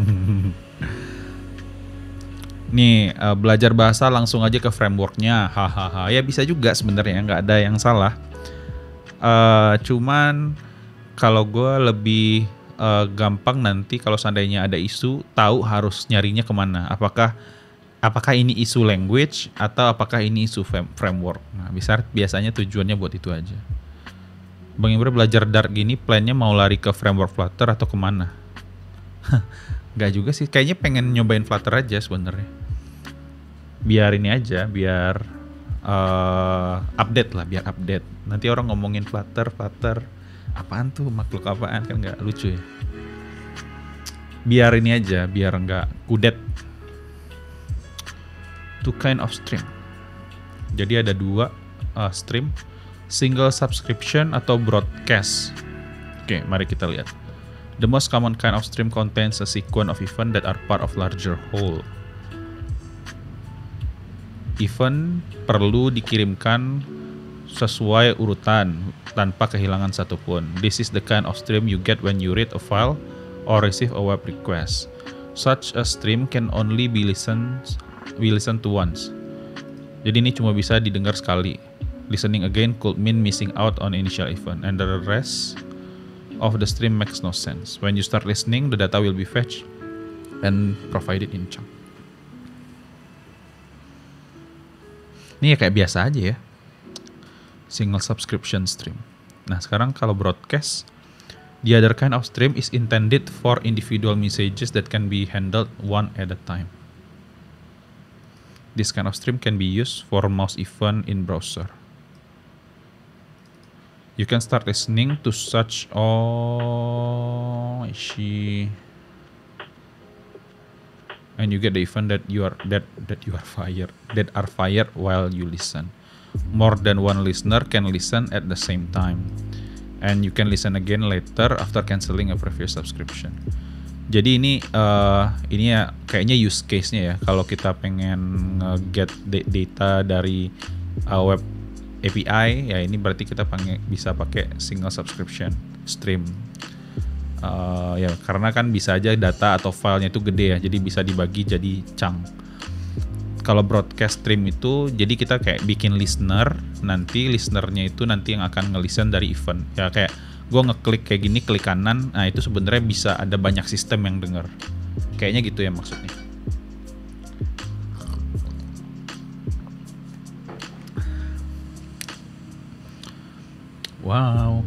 Nih, belajar bahasa langsung aja ke frameworknya. Hahaha. Ya bisa juga sebenarnya, nggak ada yang salah. Cuman kalau gue lebih gampang nanti kalau seandainya ada isu, tahu harus nyarinya kemana. Apakah ini isu language atau apakah ini isu framework. Nah, biasanya tujuannya buat itu aja. Bang Imre belajar Dart gini, plannya mau lari ke framework Flutter atau kemana? Gak juga sih, kayaknya pengen nyobain Flutter aja sebenarnya. Biar ini aja, biar update lah, biar update. Nanti orang ngomongin Flutter, apaan tuh, makhluk apaan, kan gak lucu ya. Biar ini aja, biar gak kudet. Two kind of stream. Jadi ada dua stream. Single subscription atau broadcast. Oke, mari kita lihat. The most common kind of stream contains a sequence of events that are part of larger whole. Event perlu dikirimkan sesuai urutan tanpa kehilangan satupun. This is the kind of stream you get when you read a file or receive a web request. Such a stream can only be listened to once. Jadi ini cuma bisa didengar sekali. Listening again could mean missing out on initial event, and the rest of the stream makes no sense. When you start listening, the data will be fetched and provided in chunk. Ini ya kayak biasa aja ya. Single subscription stream. Nah, sekarang kalau broadcast, the other kind of stream is intended for individual messages that can be handled one at a time. This kind of stream can be used for most event in browser. You can start listening to such and you get the event that are fired while you listen. More than one listener can listen at the same time, and you can listen again later after canceling a previous subscription. Jadi ini ya kayaknya use case-nya ya. Kalau kita pengen get data dari web API, ya ini berarti kita bisa pakai single subscription stream. Ya karena kan bisa aja data atau filenya itu gede ya, jadi bisa dibagi jadi chunk. Kalau broadcast stream itu, jadi kita kayak bikin listener, nanti listenernya itu nanti yang akan nge-listen dari event. Ya kayak gue ngeklik kayak gini, klik kanan, nah itu sebenarnya bisa ada banyak sistem yang denger. Kayaknya gitu ya maksudnya. Wow.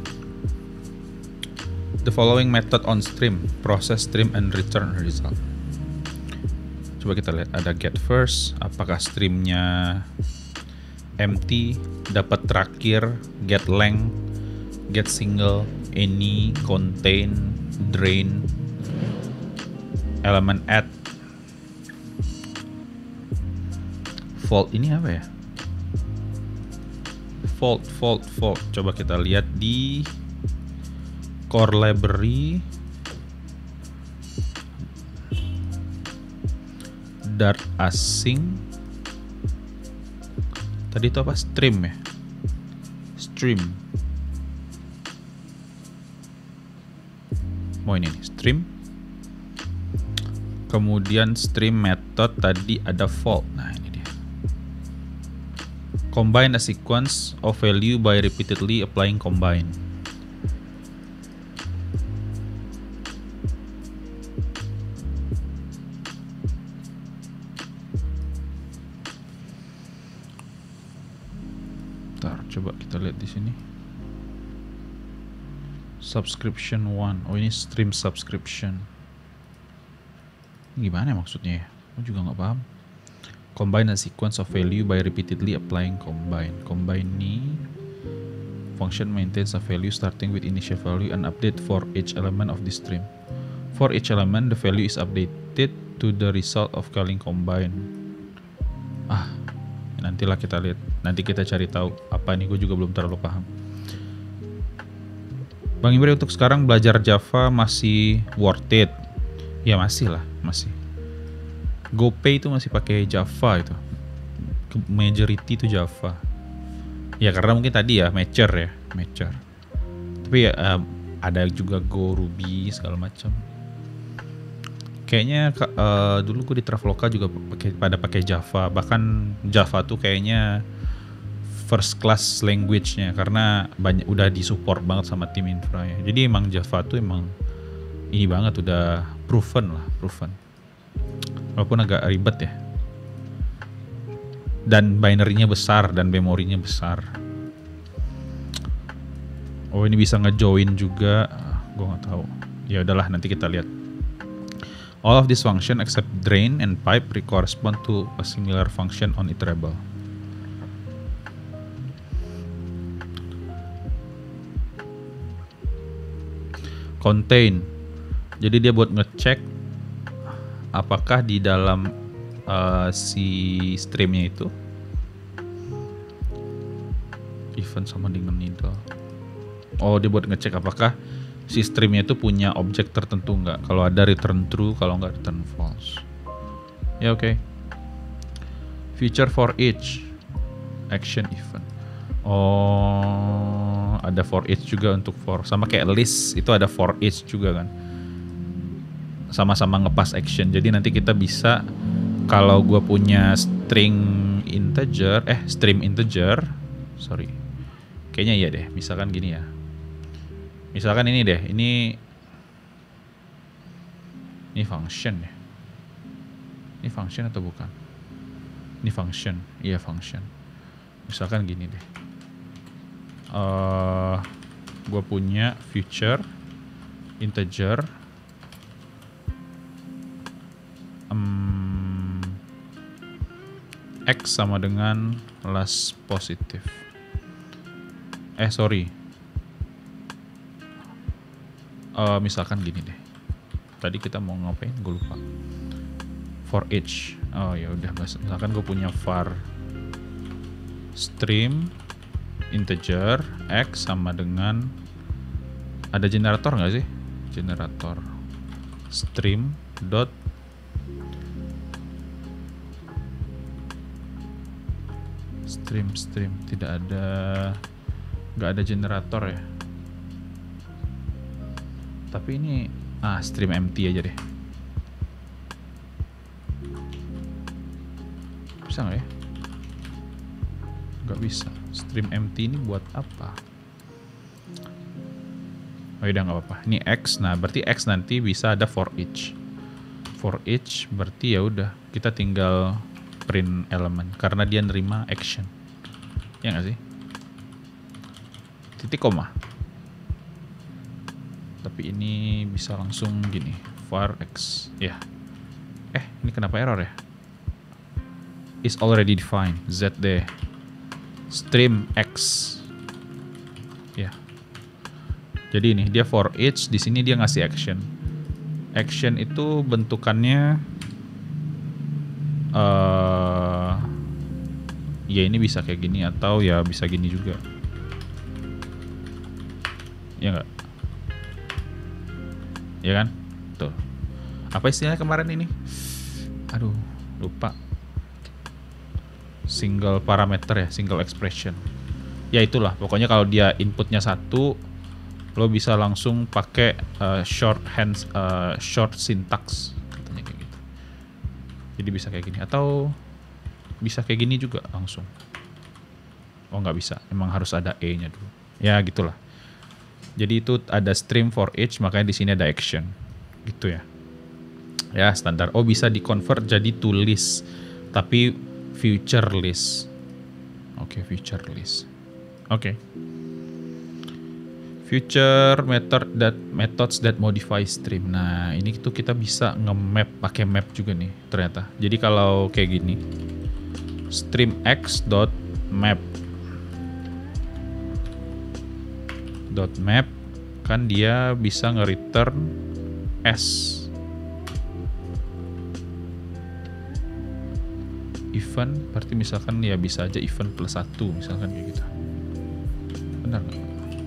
The following method on stream, process stream and return result. Coba kita lihat, ada get first, apakah streamnya empty, dapat terakhir, get length, get single, any, contain, drain, element add, fault. Ini apa ya? Fault. Coba kita lihat di core library. Dart async. Tadi itu apa? Stream ya? Stream. Ini nih, stream. Kemudian stream method tadi ada fault. Nah, ini dia. Combine a sequence of value by repeatedly applying combine. Coba kita lihat di sini. Subscription 1. Oh, ini stream subscription. Ini gimana maksudnya ya? Aku juga nggak paham. Combine a sequence of value by repeatedly applying combine. Combine ini function maintains a value starting with initial value and update for each element of the stream. For each element, the value is updated to the result of calling combine. Nantilah kita lihat. Nanti kita cari tahu apa ini, gue juga belum terlalu paham. Bang Imre, untuk sekarang belajar Java masih worth it? Ya masih lah, masih. GoPay itu masih pakai Java itu. Majority itu Java. Ya karena mungkin tadi ya mature. Tapi ya ada juga Go, Ruby segala macam. Kayaknya dulu gue di Traveloka juga pada pakai Java. Bahkan Java tuh kayaknya first class language-nya karena udah disupport banget sama tim infra ya. Jadi emang Java tuh emang ini banget, udah proven. Walaupun agak ribet ya. Dan binary-nya besar dan memorinya besar. Oh, ini bisa ngejoin juga. Gue nggak tahu. Ya udahlah, nanti kita lihat. All of these function except drain and pipe correspond to a similar function on iterable. Contain. Jadi dia buat ngecek apakah di dalam si streamnya itu event sama dengan needle. Oh, dia buat ngecek apakah si streamnya itu punya objek tertentu nggak. Kalau ada return true, kalau nggak return false. Ya oke. Feature for each action event. Oh, ada for each juga untuk for. Sama kayak list itu ada for each juga kan. Sama-sama ngepas action. Jadi nanti kita bisa, kalau gue punya stream integer, sorry. Kayaknya iya deh. Misalkan gini ya. Misalkan ini deh, ini function ya. Ini function atau bukan? Ini function, iya function. Misalkan gini deh. Gue punya future integer x sama dengan last positive. Misalkan gini deh. Tadi kita mau ngapain? Gue lupa. For each. Oh ya udah, misalkan gue punya var stream integer x sama dengan, ada generator nggak sih? Generator stream dot stream tidak ada, nggak ada generator ya. Tapi ini stream empty aja deh. Bisa nggak ya? Nggak bisa. Stream empty ini buat apa? Oh udah nggak apa-apa. Ini x, nah berarti x nanti bisa ada for each. For each berarti ya udah kita tinggal print elemen karena dia nerima action. Ya nggak sih? Titik koma. Tapi ini bisa langsung gini, var x. Ya. Ini kenapa error ya? Is already defined. ZD stream x. Ya. Jadi ini dia for each, di sini dia ngasih action. Action itu bentukannya ya ini bisa kayak gini atau ya bisa gini juga. Ya enggak? Ya kan? Tuh. Apa istilahnya kemarin ini? Aduh, lupa. Single parameter ya, single expression. Ya itulah, pokoknya kalau dia inputnya 1, lo bisa langsung pakai short syntax katanya kayak gitu. Jadi bisa kayak gini atau bisa kayak gini juga langsung. Oh nggak bisa, emang harus ada e-nya dulu. Ya gitulah. Jadi itu ada stream for each, makanya di sini ada action, gitu ya. Ya standar. Oh bisa di-convert jadi to list, tapi future list. Oke, future list. Oke. Future methods that modify stream. Nah ini tuh kita bisa nge-map pakai map juga nih ternyata. Jadi kalau kayak gini, stream x.map .map kan dia bisa nge-return s event, berarti misalkan ya bisa aja event plus 1 misalkan kayak gitu. Benar nggak?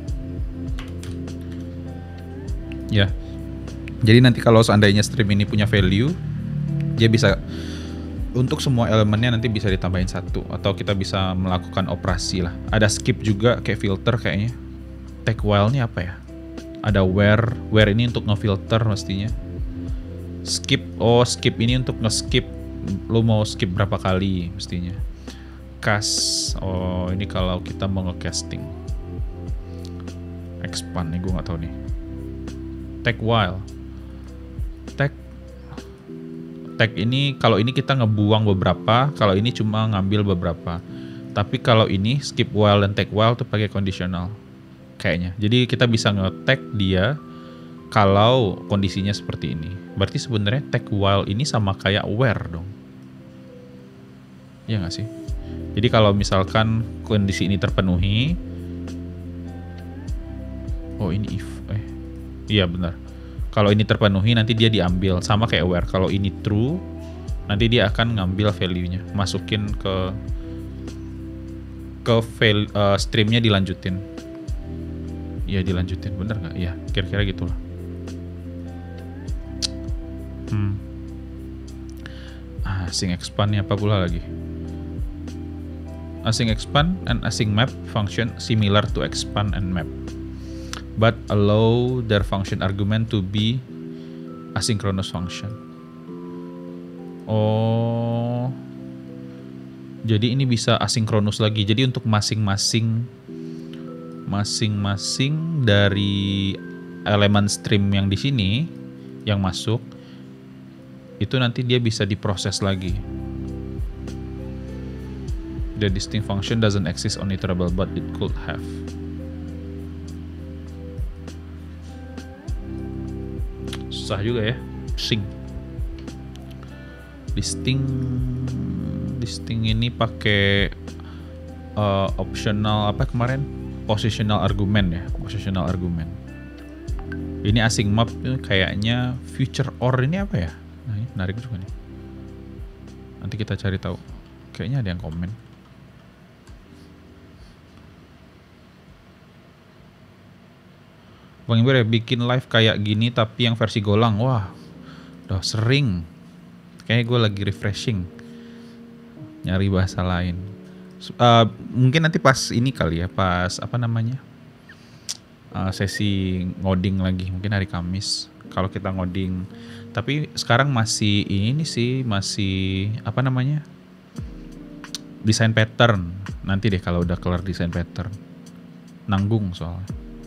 Ya. Jadi nanti kalau seandainya stream ini punya value, dia bisa untuk semua elemennya nanti bisa ditambahin 1 atau kita bisa melakukan operasi lah. Ada skip juga kayak filter kayaknya. Take while ini apa ya? Ada where ini untuk ngefilter mestinya. Skip, skip ini untuk nge-skip. Lo mau skip berapa kali mestinya. Cast, ini kalau kita mau nge-casting. Expand nih, gue nggak tahu nih. Take while. Tag ini kalau ini kita ngebuang beberapa, kalau ini cuma ngambil beberapa. Tapi kalau ini skip while dan take while tuh pakai conditional kayaknya. Jadi kita bisa nge-tag dia kalau kondisinya seperti ini. Berarti sebenarnya take while ini sama kayak where dong. Iya nggak sih? Jadi kalau misalkan kondisi ini terpenuhi, ini if, iya benar. Kalau ini terpenuhi nanti dia diambil sama kayak where. Kalau ini true, nanti dia akan ngambil value-nya, masukin ke streamnya dilanjutin. Iya dilanjutin, bener nggak? Iya, kira-kira gitulah. Async expand ini apa pula lagi? Async expand and async map function similar to expand and map, but allow their function argument to be asynchronous function. Jadi ini bisa asinkronus lagi. Jadi untuk masing-masing dari elemen stream yang di sini yang masuk itu nanti dia bisa diproses lagi. The distinct function doesn't exist on iterable, but it could have. Susah juga ya. Sing. Distinct ini pakai optional apa kemarin? Positional argument ya, positional argument. Ini async map kayaknya future or ini apa ya? Nah ini menarik juga nih. Nanti kita cari tahu. Kayaknya ada yang komen. Bang Iber ya bikin live kayak gini tapi yang versi Golang. Wah, udah sering. Kayaknya gue lagi refreshing. Nyari bahasa lain. Mungkin nanti pas ini kali ya, pas apa namanya sesi ngoding lagi, mungkin hari Kamis kalau kita ngoding. Tapi sekarang masih ini sih, masih apa namanya desain pattern. Nanti deh kalau udah kelar desain pattern, nanggung soalnya.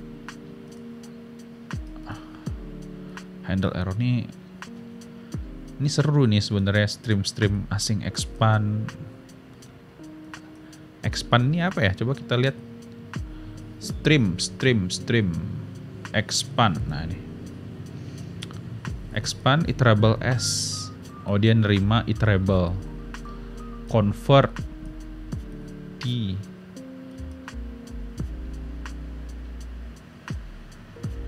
Handle error ini seru nih sebenarnya, stream async expand. Expand ini apa ya? Coba kita lihat. Stream expand. Nah ini expand iterable s. Dia nerima iterable. Convert t.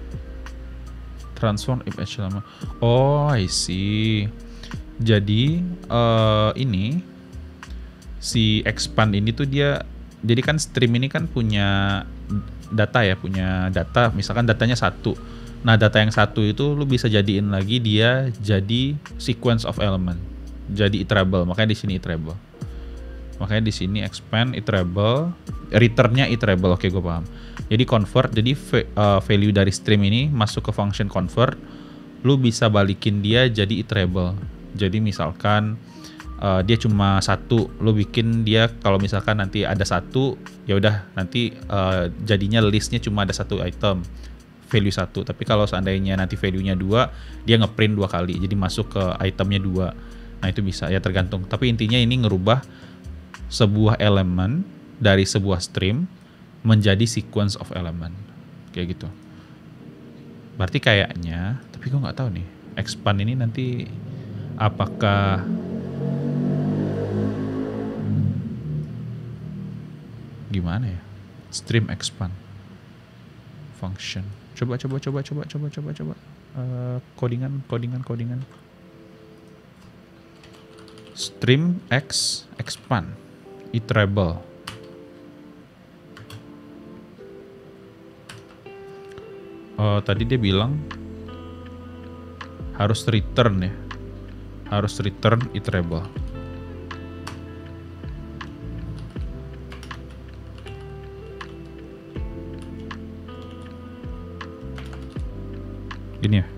transform image element. Oh, I see. Jadi ini si expand ini tuh dia, jadi kan stream ini kan punya data ya, punya data. Misalkan datanya 1. Nah, data yang 1 itu lu bisa jadiin lagi dia jadi sequence of element. Jadi iterable. Makanya di sini iterable. Makanya di sini expand iterable, returnnya iterable. Oke, gue paham. Jadi convert, jadi value dari stream ini masuk ke function convert, lu bisa balikin dia jadi iterable. Jadi misalkan dia cuma 1, lu bikin dia kalau misalkan nanti ada 1, ya udah nanti jadinya listnya cuma ada 1 item, value 1. Tapi kalau seandainya nanti value-nya 2, dia ngeprint 2 kali, jadi masuk ke itemnya 2. Nah, itu bisa ya, tergantung. Tapi intinya ini ngerubah sebuah elemen dari sebuah stream menjadi sequence of element, kayak gitu. Berarti kayaknya, tapi gue nggak tahu nih, expand ini nanti apakah gimana ya? Stream expand function. Coba. Codingan. Stream expand iterable. Tadi dia bilang harus return ya. Harus return iterable. Gini ya.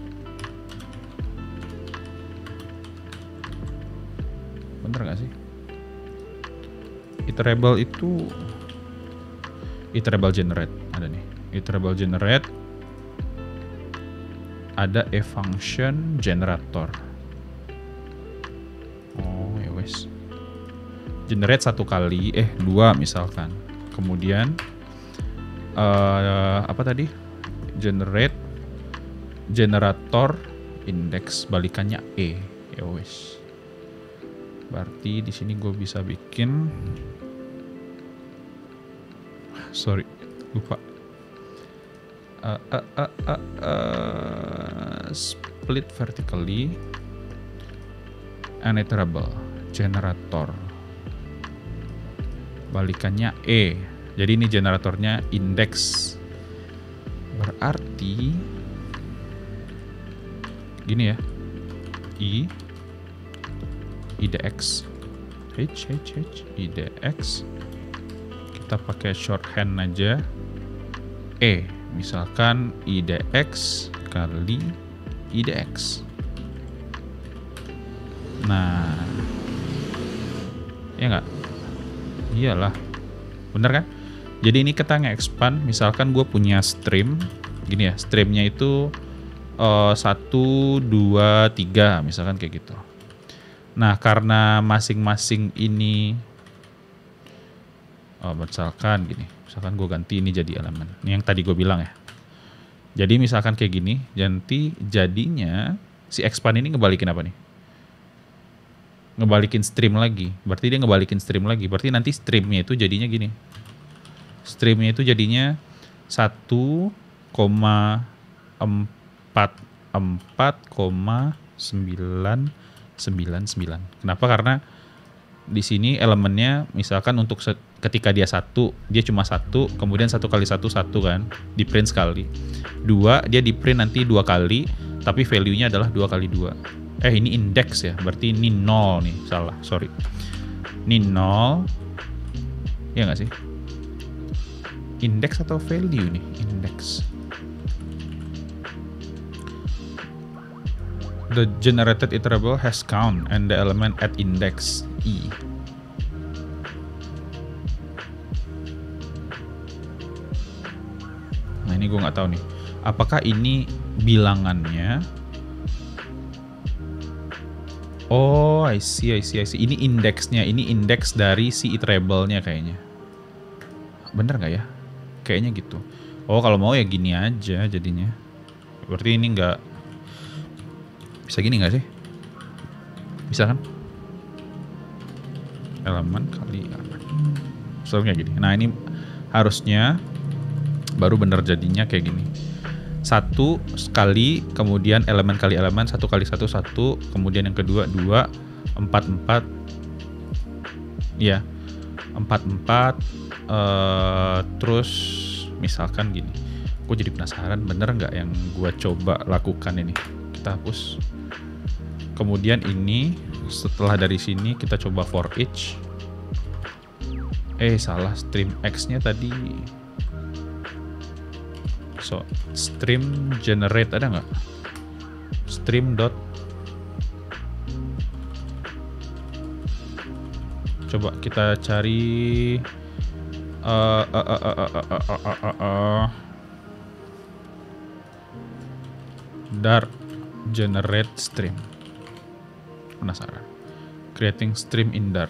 Bener gak sih? Iterable itu iterable generate ada nih. Iterable generate ada function generator. Oh ya wes. Generate 1 kali, 2 misalkan. Kemudian apa tadi? Generate generator index balikannya ya wes. Berarti di sini gue bisa bikin, sorry lupa, split vertically and iterable generator balikannya jadi ini generatornya index, berarti gini ya, idx idx, kita pakai shorthand aja, misalkan idx kali idx. Nah, ya nggak? Iyalah, bener kan? Jadi ini kita nge-expand, misalkan gue punya stream gini ya, streamnya itu 1, 2, 3 misalkan kayak gitu. Nah, karena masing-masing ini misalkan gini, misalkan gue ganti ini jadi elemen. Ini yang tadi gue bilang ya. Jadi misalkan kayak gini, nanti jadinya si expand ini ngebalikin apa nih? Ngebalikin stream lagi. Berarti dia ngebalikin stream lagi. Berarti nanti streamnya itu jadinya gini. Streamnya itu jadinya 1,44,999. Kenapa? Karena di sini elemennya misalkan untuk ketika dia 1, dia cuma 1, kemudian 1 kali 1 kan, di print sekali. 2 dia di print nanti 2 kali, tapi value-nya adalah 2 kali 2. Ini index ya, berarti ini 0 nih, salah, sorry. Ini 0, ya nggak sih? Index atau value nih? Index. The generated iterable has count and the element at index E. Nah, ini gue nggak tahu nih. Apakah ini bilangannya? Oh, I see. Ini indeksnya. Ini indeks dari si iterable-nya kayaknya. Bener nggak ya? Kayaknya gitu. Oh, kalau mau ya gini aja jadinya. Berarti ini nggak bisa gini nggak sih? Bisa kan? Elemen kali elemen. Soalnya gini. Nah, ini harusnya baru bener jadinya kayak gini. satu sekali, kemudian elemen kali elemen, 1 kali 1 1, kemudian yang kedua 2, 4 4, ya 4 4, terus misalkan gini, gue jadi penasaran bener nggak yang gue coba lakukan ini. Kita hapus. Kemudian ini setelah dari sini kita coba for each. Salah, stream X-nya tadi. So, stream generate ada nggak? Stream dot. Coba kita cari Dart generate stream. Penasaran. Creating stream in Dart.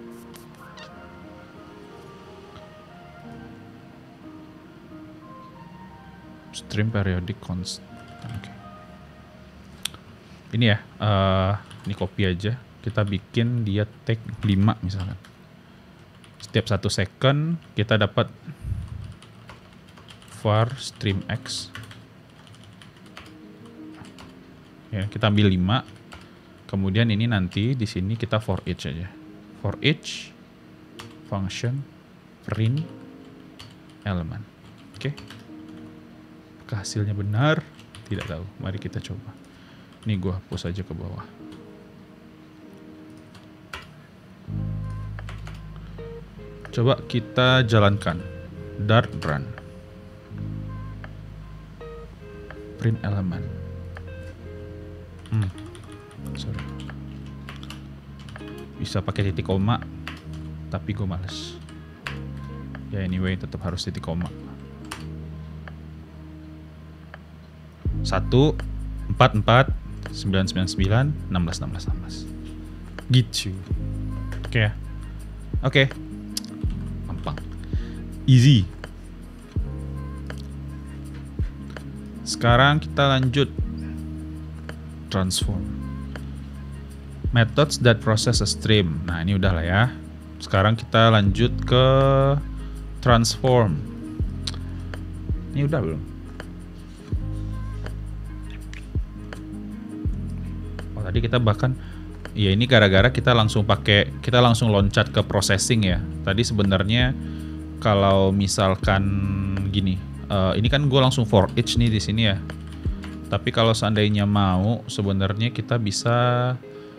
Stream periodic constant. Okay. Ini ya, ini copy aja. Kita bikin dia tag 5 misalkan. Setiap 1 second kita dapat var stream X. Ya, kita ambil 5. Kemudian ini nanti di sini kita for each aja. For each function print element. Oke. Apakah hasilnya benar? Tidak tahu. Mari kita coba. Ini gua hapus aja ke bawah. Coba kita jalankan. Dart run. Print element. Sorry. Bisa pakai titik koma, tapi gue males. Ya anyway, tetap harus titik koma. 1, 4, 4, 9, 9, 9, 16, 16, 16. Gitu. Oke ya. Oke. Gampang. Easy. Sekarang kita lanjut. Transform. Methods that process a stream. Nah ini udah lah ya. Sekarang kita lanjut ke transform. Ini udah belum? Oh tadi kita bahkan, ya ini gara-gara kita langsung loncat ke processing ya. Tadi sebenarnya kalau misalkan gini, ini kan gue langsung for each nih di sini ya. Tapi kalau seandainya mau, sebenarnya kita bisa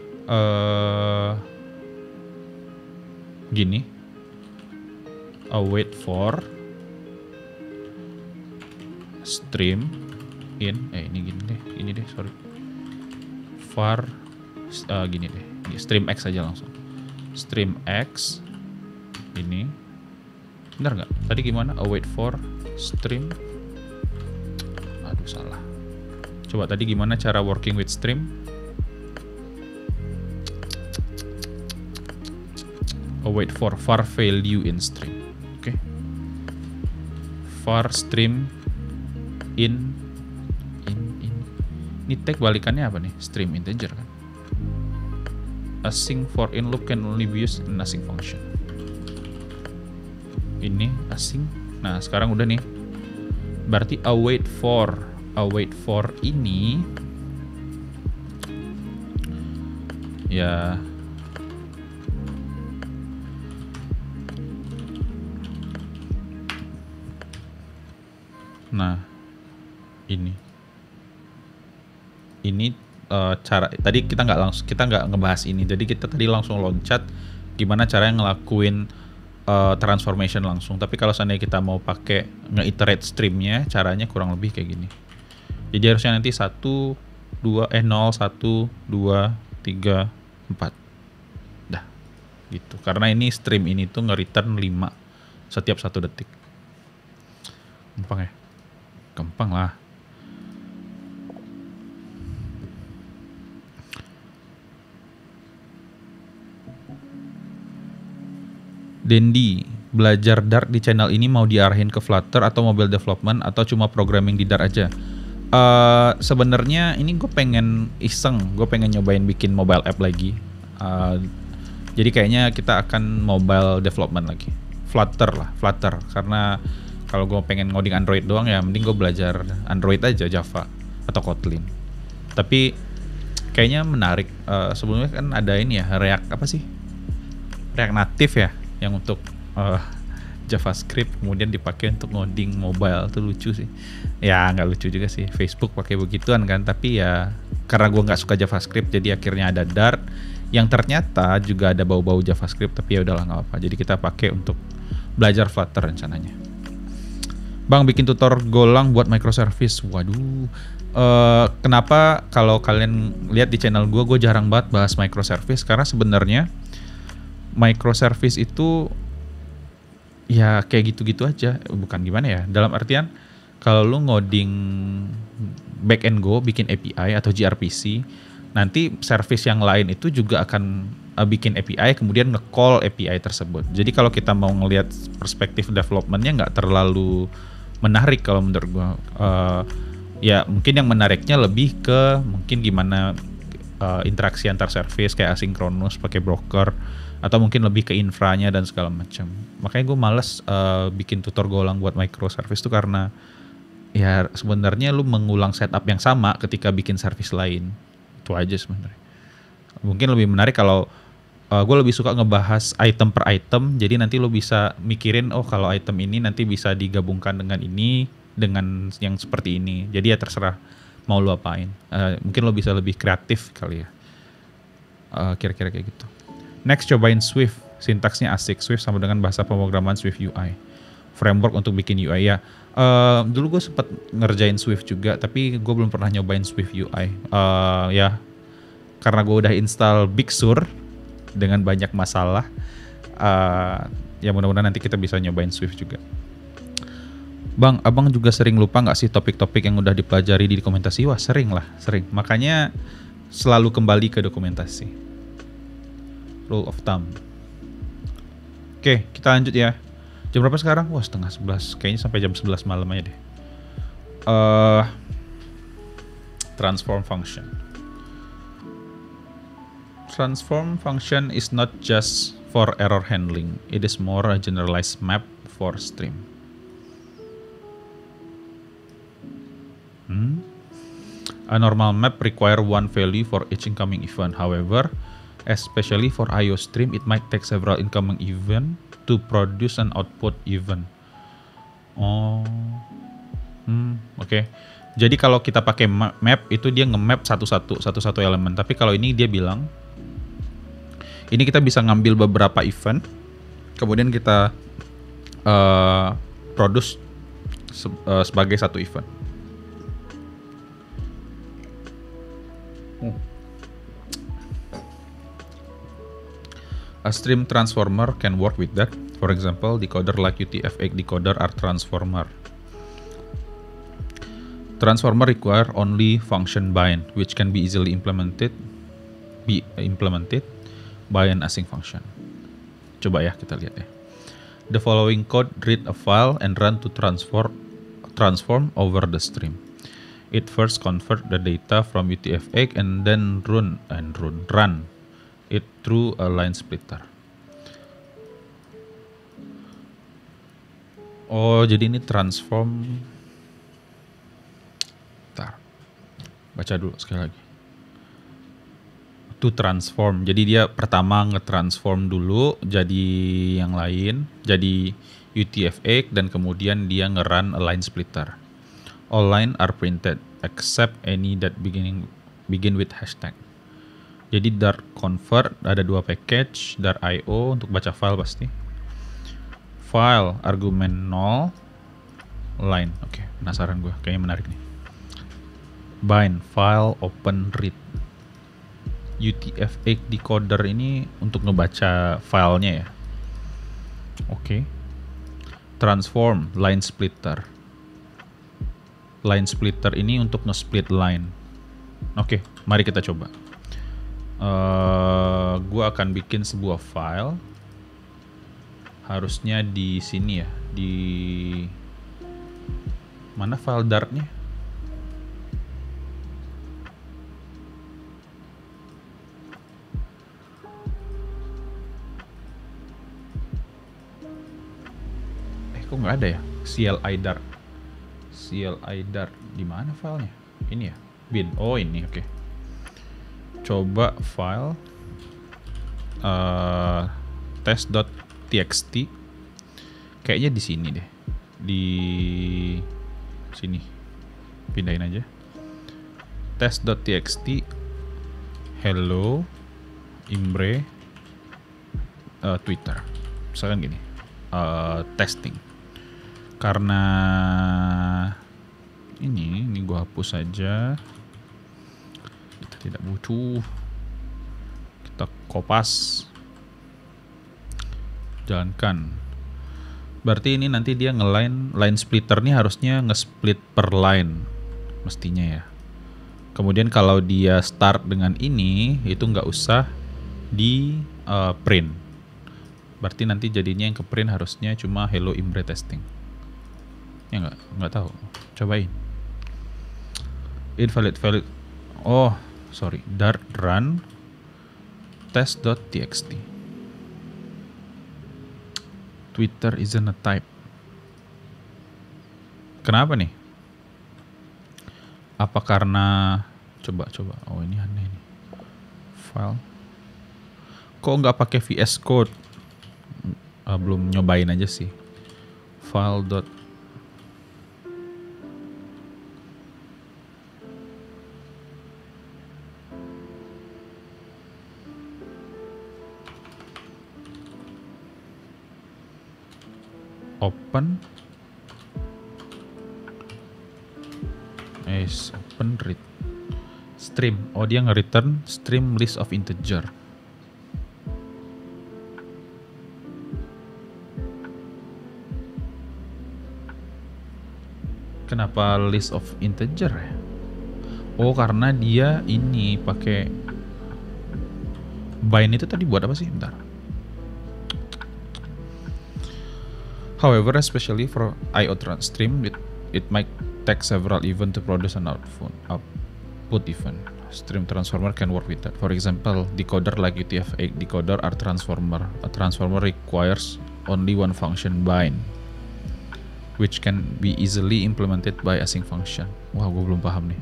gini, await for stream in, ini gini deh, sorry, var gini deh, ini stream X aja langsung, stream X ini, benar nggak? Tadi gimana? Await for stream, aduh salah. Coba tadi gimana cara working with stream? Await for var value in stream. Oke. Var stream in. Ini tag balikannya apa nih? Stream integer kan? Async for in loop can only be used in async function. Ini async. Nah, sekarang udah nih. Berarti await for ini ya nah ini cara tadi kita nggak ngebahas ini, jadi kita tadi langsung loncat gimana caranya ngelakuin transformation langsung. Tapi kalau seandainya kita mau pakai nge-iterate streamnya, caranya kurang lebih kayak gini. Jadi harusnya nanti 0, 1, 2, 3, 4. Dah, gitu. Karena ini stream ini tuh nge-return 5 setiap 1 detik. Gampang ya? Gampang lah. Dendi, belajar Dart di channel ini mau diarahin ke Flutter atau mobile development atau cuma programming di Dart aja? Sebenarnya ini gue pengen iseng, gue pengen nyobain bikin mobile app lagi. Jadi kayaknya kita akan mobile development lagi. Flutter karena Kalau gue pengen ngoding Android doang ya mending gue belajar Android aja, Java atau Kotlin. Tapi kayaknya menarik. Sebelumnya kan ada ini ya, React apa sih? React Native ya, yang untuk JavaScript kemudian dipakai untuk ngoding mobile. Tuh lucu sih. Ya nggak lucu juga sih, Facebook pakai begituan kan. Tapi ya karena gue nggak suka JavaScript, jadi akhirnya ada Dart yang ternyata juga ada bau-bau JavaScript. Tapi ya udahlah nggak apa-apa. Jadi kita pakai untuk belajar Flutter rencananya. Bang, bikin tutor Golang buat microservice. Waduh. Kenapa kalau kalian lihat di channel gue jarang banget bahas microservice, karena sebenarnya microservice itu ya kayak gitu-gitu aja, bukan gimana ya, dalam artian kalau lu ngoding backend Go, bikin API atau gRPC, nanti service yang lain itu juga akan bikin API kemudian nge-call API tersebut. Jadi kalau kita mau ngelihat perspektif developmentnya nggak terlalu menarik kalau menurut gua. Ya mungkin yang menariknya lebih ke mungkin gimana interaksi antar service kayak asinkronus pakai broker, atau mungkin lebih ke infranya dan segala macam. Makanya gue males bikin tutor Golang buat microservice tuh, karena ya sebenarnya lu mengulang setup yang sama ketika bikin service lain. Itu aja sebenarnya. Mungkin lebih menarik kalau gue lebih suka ngebahas item per item. Jadi nanti lu bisa mikirin, oh kalau item ini nanti bisa digabungkan dengan ini, dengan yang seperti ini. Jadi ya terserah mau lu apain. Mungkin lu bisa lebih kreatif kali ya. Kira-kira kayak gitu. Next, cobain Swift. Sintaksnya asik. Swift sama dengan bahasa pemrograman Swift UI. Framework untuk bikin UI ya. Dulu gue sempat ngerjain Swift juga, tapi gue belum pernah nyobain Swift UI. Ya, karena gue udah install Big Sur dengan banyak masalah. Ya mudah-mudahan nanti kita bisa nyobain Swift juga. Bang, abang juga sering lupa nggak sih topik-topik yang udah dipelajari di dokumentasi? Wah, sering lah, sering. Makanya selalu kembali ke dokumentasi. Rule of thumb. Oke, kita lanjut ya. Jam berapa sekarang? Wah, 10:30. Kayaknya sampai jam 11 malam aja deh. Transform function. Transform function is not just for error handling. It is more a generalized map for stream. A normal map require one value for each incoming event. However, especially for IO stream, it might take several incoming event to produce an output event. Oke. Jadi kalau kita pakai map itu dia nge-map satu-satu elemen. Tapi kalau ini dia bilang, ini kita bisa ngambil beberapa event, kemudian kita produce sebagai satu event. A stream transformer can work with that. For example, decoder like UTF-8 decoder are transformer. Transformer require only function bind, which can be easily implemented by an async function. Coba ya kita lihat ya. The following code read a file and run to transform over the stream. It first convert the data from UTF-8 and then run it through a line splitter. Oh, jadi ini transform. Bentar. Baca dulu sekali lagi. To transform. Jadi dia pertama nge-transform dulu jadi yang lain, jadi UTF-8, dan kemudian dia nge-run a line splitter. All line are printed except any that begin with hashtag. Jadi Dart convert ada dua package, Dart IO untuk baca file pasti. File argumen 0, line. Oke, penasaran gue, kayaknya menarik nih. Bind file open read. UTF-8 decoder ini untuk ngebaca filenya ya. Oke. Transform line splitter. Line splitter ini untuk nge-split line. Oke, mari kita coba. Gue akan bikin sebuah file. Harusnya di sini ya, di mana file Dartnya? Kok nggak ada ya? CLI Dart. Di mana filenya? Ini ya, bin. Oh ini, oke. Coba file test.txt. Kayaknya di sini deh. Di sini. Pindahin aja. Test.txt. Hello Imre Twitter. Misalkan gini. Testing. Karena ini gua hapus saja. Kita tidak butuh. Kita kopas. Jalankan. Berarti ini nanti dia line splitter nih harusnya nge-split per line mestinya ya. Kemudian kalau dia start dengan ini itu nggak usah di print. Berarti nanti jadinya yang ke print harusnya cuma hello Imre testing. Ya nggak tahu. Cobain. Invalid. Oh sorry, Dart run test.txt. Twitter isn't a type. Kenapa nih? Apa karena coba. Oh ini aneh nih. File. Kok nggak pakai VS Code? Belum nyobain aja sih. File dot. Open read stream. Oh dia nge-return stream list of integer. Kenapa list of integer ya? Oh karena dia ini pakai bind itu tadi buat apa sih? Bentar. However, especially for I/O stream, it might take several events to produce an output event. Stream transformer can work with that. For example, decoder like UTF-8 decoder are transformer. A transformer requires only one function bind, which can be easily implemented by async function. Wah, gue belum paham nih.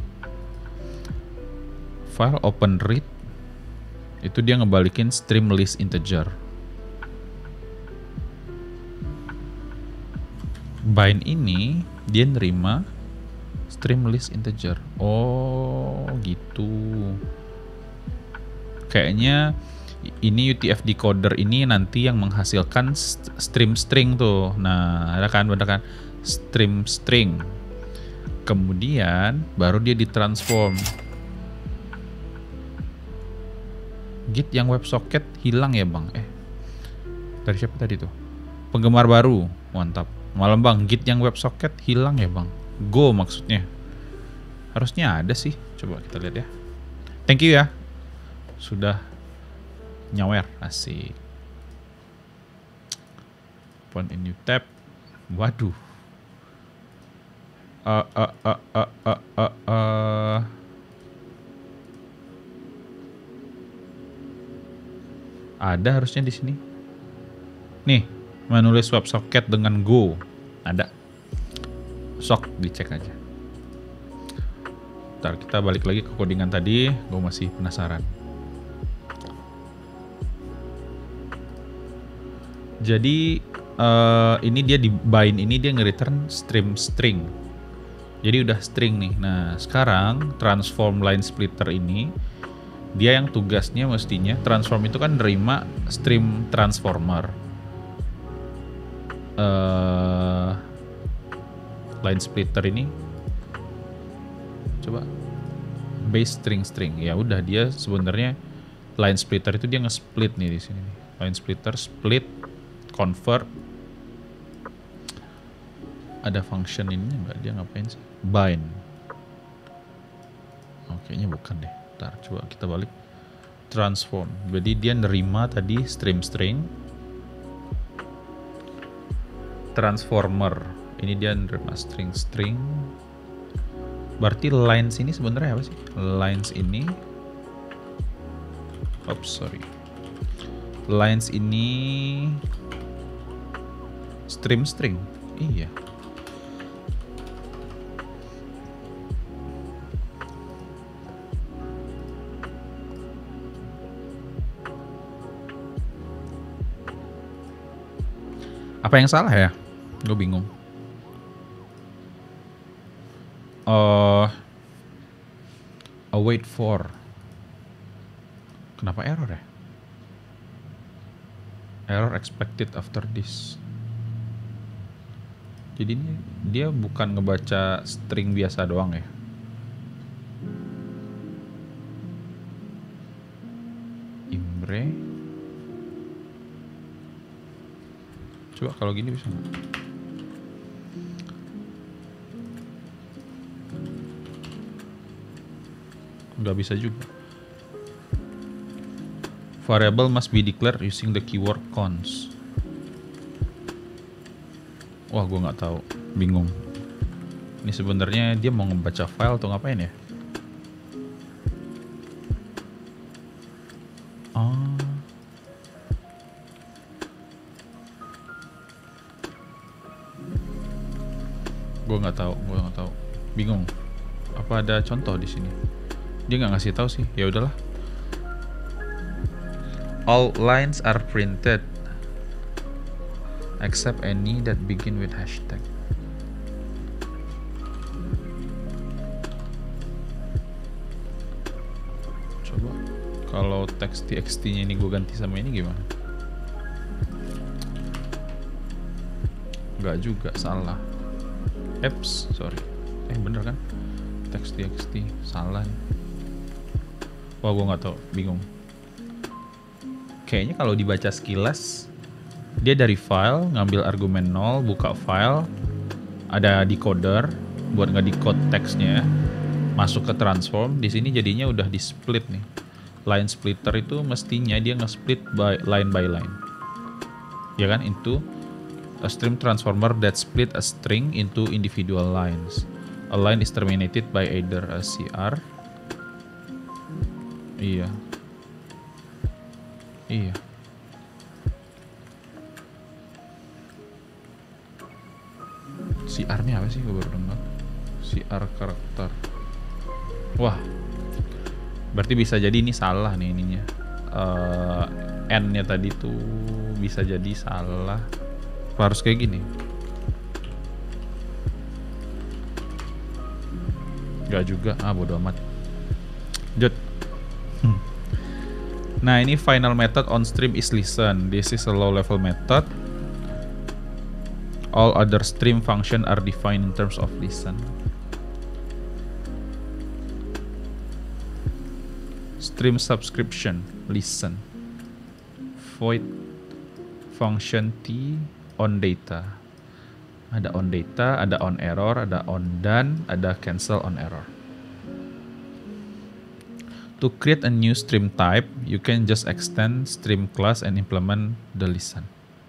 File open read itu dia ngebalikin stream list integer. Bind ini dia nerima stream list integer. Oh gitu. Kayaknya ini UTF decoder ini nanti yang menghasilkan stream string tuh. Nah ada kan bener kan stream string. Kemudian baru dia ditransform. Git yang WebSocket hilang ya bang? Dari siapa tadi tuh? Penggemar baru, mantap. Malam bang, Git yang WebSocket hilang ya bang? Go maksudnya. Harusnya ada sih. Coba kita lihat ya. Thank you ya. Sudah nyawer. Asik. Open a new tab. Waduh. Ada harusnya di sini. Nih, menulis WebSocket dengan Go. Ada. Sok dicek aja. Ntar kita balik lagi ke codingan tadi. Gue masih penasaran. Jadi ini dia di bind ini dia nge-return stream string. Jadi udah string nih. Nah sekarang transform line splitter ini dia yang tugasnya mestinya transform itu kan nerima stream transformer. Line splitter ini coba base string. Ya udah dia sebenarnya line splitter itu dia nge-split nih di sini nih. Line splitter split convert. Ada function ini enggak, dia ngapain sih? Bind. Oh, kayaknya bukan deh. Ntar coba kita balik. Transform. Jadi dia nerima tadi stream string. Transformer. Ini dia nerima string. Berarti lines ini sebenarnya apa sih? Lines ini. Oops, sorry. Lines ini stream string. Iya. Apa yang salah ya? Gue bingung. Await for. Kenapa error ya? Error expected after this. Jadi ini dia bukan ngebaca string biasa doang ya. Imre. Coba kalau gini bisa nggak? Nggak bisa juga. Variable must be declared using the keyword cons. Wah, gue nggak tahu, bingung. Ini sebenarnya dia mau ngebaca file atau ngapain ya? Oh. Gue nggak tahu, bingung. Apa ada contoh di sini? Dia nggak ngasih tahu sih. Ya udahlah. All lines are printed except any that begin with hashtag. Coba kalau teks txt-nya ini gue ganti sama ini gimana? Enggak juga, salah. Apps, sorry. Bener kan? Teks txt salah. Wah, gue nggak tahu, bingung. Kayaknya kalau dibaca sekilas, dia dari file ngambil argumen 0, buka file, ada decoder buat nge-decode teksnya, masuk ke transform. Di sini jadinya udah di split nih. Line splitter itu mestinya dia nge-split by line, ya kan? Into a stream transformer that split a string into individual lines. A line is terminated by either a CR. Iya. CR-nya apa sih? Gue baru dengar. CR karakter. Wah. Berarti bisa jadi ini salah nih ininya. N-nya tadi tuh bisa jadi salah. Harus kayak gini. Gak juga. Bodo amat. Jod. Nah, ini final method on stream is listen. This is a low level method. All other stream function are defined in terms of listen. Stream subscription, listen. Void function t on data. Ada on data, ada on error, ada on done, ada cancel on error. To create a new stream type, you can just extend stream class and implement the listen.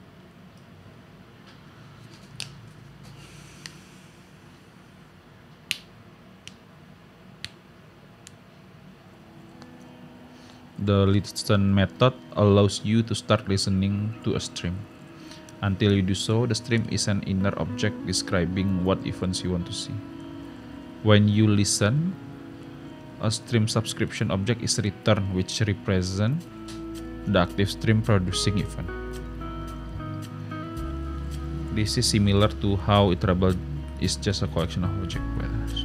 The listen method allows you to start listening to a stream. Until you do so, the stream is an inner object describing what events you want to see. When you listen, a stream subscription object is returned which represent the active stream producing event. This is similar to how iterable is just a collection of object values.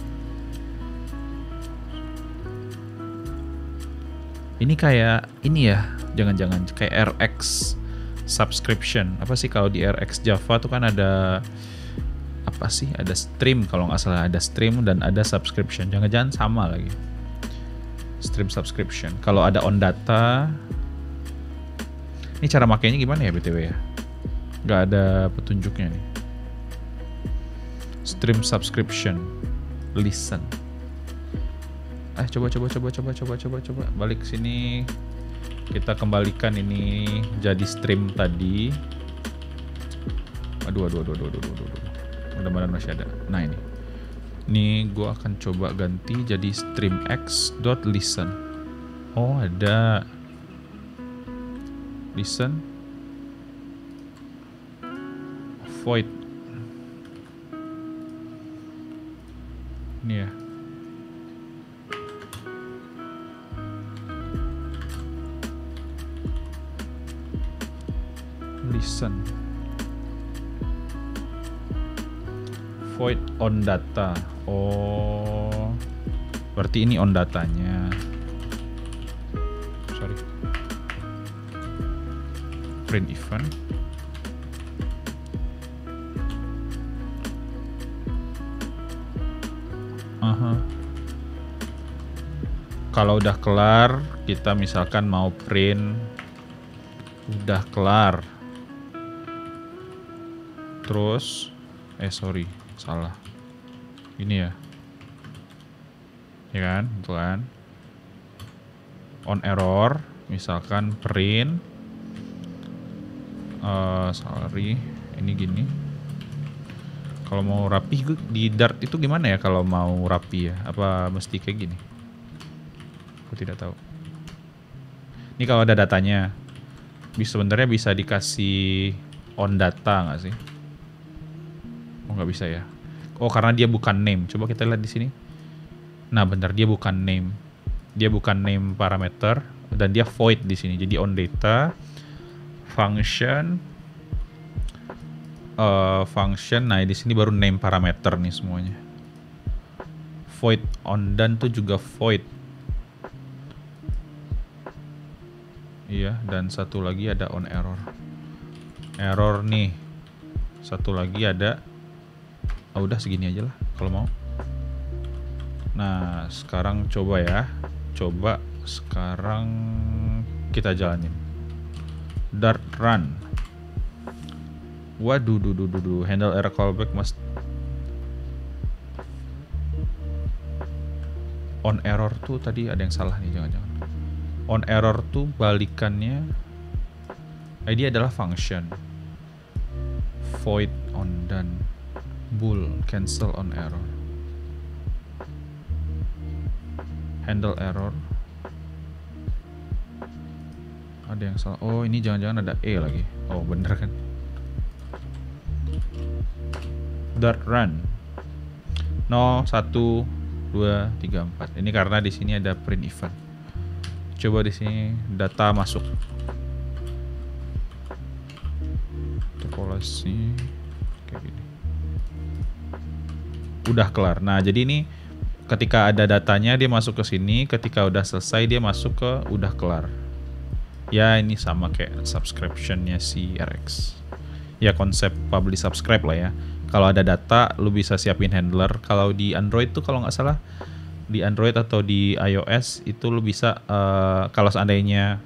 Ini kayak ini ya, jangan-jangan kayak RX subscription. Apa sih kalau di RX Java tuh kan ada apa sih? Ada stream kalau nggak salah, ada stream dan ada subscription. Jangan-jangan sama lagi. Stream subscription. Kalau ada on data, ini cara makainya gimana ya BTW ya? Nggak ada petunjuknya nih. Stream subscription, listen. Coba balik sini. Kita kembalikan ini jadi stream tadi. Aduh. Mudah-mudahan masih ada. Nah ini. Ini gue akan coba ganti jadi streamx.listen. Oh ada. Listen. Void. Ini ya. Listen. void on data. Oh, berarti ini on datanya. Sorry. Print event. Kalau udah kelar, kita misalkan mau print udah kelar. Terus, sorry, salah. Ini ya. Ya kan, itu kan. On error, misalkan print. Sorry, ini gini. Kalau mau rapi di Dart itu gimana ya kalau mau rapi ya? Apa mesti kayak gini? Aku tidak tahu. Ini kalau ada datanya, sebenarnya bisa dikasih on data nggak sih? Oh nggak bisa ya? Oh karena dia bukan name. Coba kita lihat di sini. Nah bentar, dia bukan name. Dia bukan name parameter dan dia void di sini. Jadi on data function. Function. Nah di sini baru name parameter nih semuanya. Void on done tuh juga void. Iya, dan satu lagi ada on error. Error nih. Satu lagi ada. Udah segini aja lah kalau mau. Nah, sekarang coba ya. Coba sekarang kita jalanin. Dart run. Waduh, handle error callback must on error tuh tadi ada yang salah nih, jangan-jangan. On error tuh balikannya ID adalah function. Void on done. Bool cancel on error. Handle error. Ada yang salah. Oh, ini jangan-jangan ada E lagi. Oh, bener kan? Dart run. 0 1 2 3 4. Ini karena di sini ada print event. Coba di sini data masuk. Topologi kayak gini. Udah kelar. Nah, jadi ini ketika ada datanya dia masuk ke sini, ketika udah selesai dia masuk ke udah kelar. Ya, ini sama kayak subscription-nya si RX. Ya konsep publish subscribe lah ya. Kalau ada data lu bisa siapin handler. Kalau di Android tuh kalau nggak salah di Android atau di iOS itu lu bisa kalau seandainya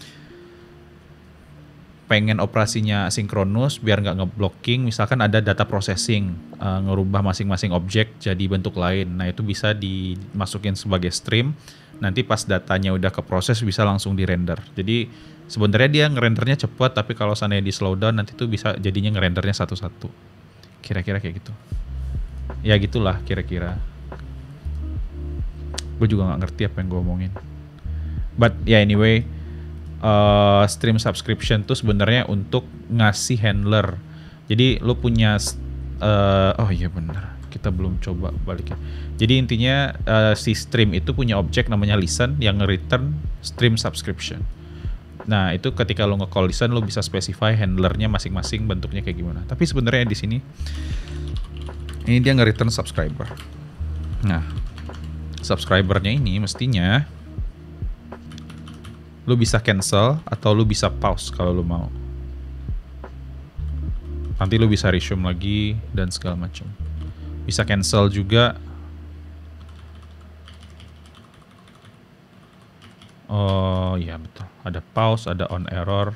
pengen operasinya sinkronus biar nggak ngeblocking, misalkan ada data processing, ngerubah masing-masing objek jadi bentuk lain. Nah itu bisa dimasukin sebagai stream. Nanti pas datanya udah keproses bisa langsung di render. Jadi sebenarnya dia ngerendernya cepat, tapi kalau seandainya di slowdown nanti tuh bisa jadinya ngerendernya satu-satu. Kira-kira kayak gitu. Ya gitulah kira-kira. Gue juga nggak ngerti apa yang gue omongin. But yeah, anyway, stream subscription tuh sebenarnya untuk ngasih handler. Jadi lu punya, oh iya benar, kita belum coba balikin. Jadi intinya si stream itu punya objek namanya listen yang nge-return stream subscription. Nah itu ketika lu nge-call listen, lu bisa specify handlernya masing-masing bentuknya kayak gimana. Tapi sebenarnya di sini ini dia nge-return subscriber. Nah subscribernya ini mestinya lu bisa cancel atau lu bisa pause kalau lu mau. Nanti lu bisa resume lagi dan segala macam. Bisa cancel juga. Oh iya betul. Ada pause, ada on error.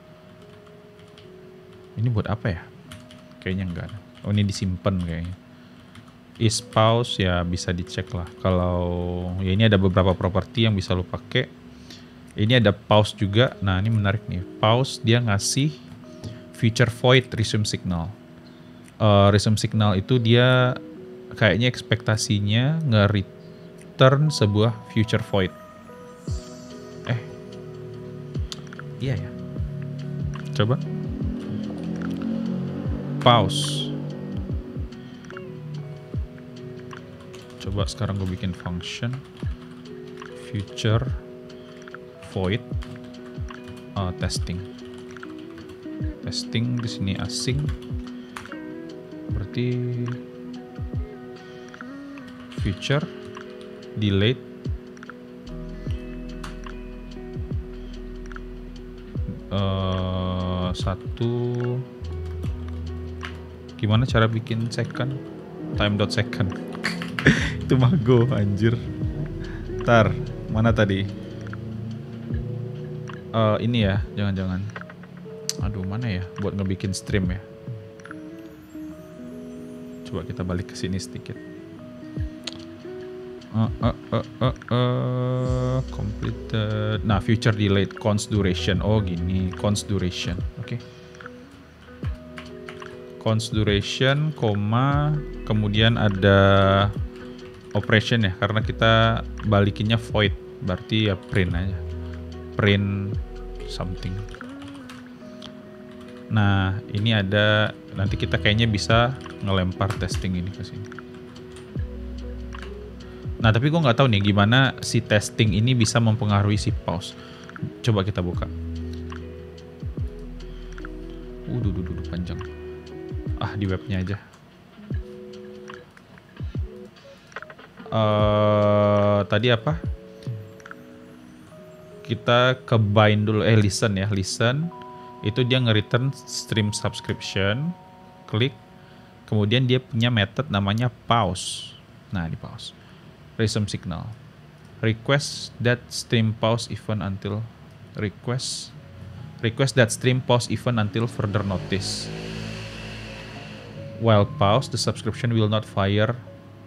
Ini buat apa ya? Kayaknya enggak. Oh ini disimpan kayaknya. Is pause ya bisa dicek lah. Kalau ya ini ada beberapa properti yang bisa lu pakai. Ini ada pause juga. Nah ini menarik nih. Pause dia ngasih future void resume signal. Resume signal itu dia kayaknya ekspektasinya nge-return sebuah future void. Iya ya. Coba. Pause. Coba sekarang gue bikin function future void testing. Testing di sini asing. Berarti future, delayed. Satu. Gimana cara bikin second? Time.second. Itu mah go anjir. Ntar, mana tadi? Ini ya, jangan-jangan. Aduh, mana ya buat ngebikin stream ya? Coba kita balik ke sini sedikit. Completed. Nah, future delayed, const duration. Oh gini, const duration. Oke. Const duration, koma, kemudian ada operation ya, karena kita balikinnya void, berarti ya print aja. Print something. Nah, ini ada, nanti kita kayaknya bisa ngelempar testing ini ke sini. Nah, tapi gue nggak tahu nih gimana si testing ini bisa mempengaruhi si pause. Coba kita buka. Panjang. Di webnya aja. Tadi apa? Kita ke bind dulu. Listen ya, listen. Itu dia nge-return stream subscription. Klik. Kemudian dia punya method namanya pause. Nah, di pause. Resume signal. Request that stream pause even until request that stream pause even until further notice. While pause, the subscription will not fire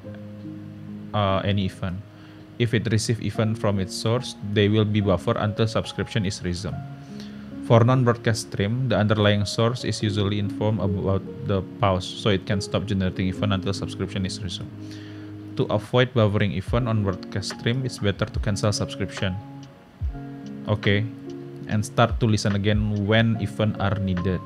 any event. If it receives event from its source, they will be buffered until subscription is resumed. For non-broadcast stream, the underlying source is usually informed about the pause, so it can stop generating event until subscription is resumed. To avoid buffering event on broadcast stream, it's better to cancel subscription. Okay, and start to listen again when event are needed.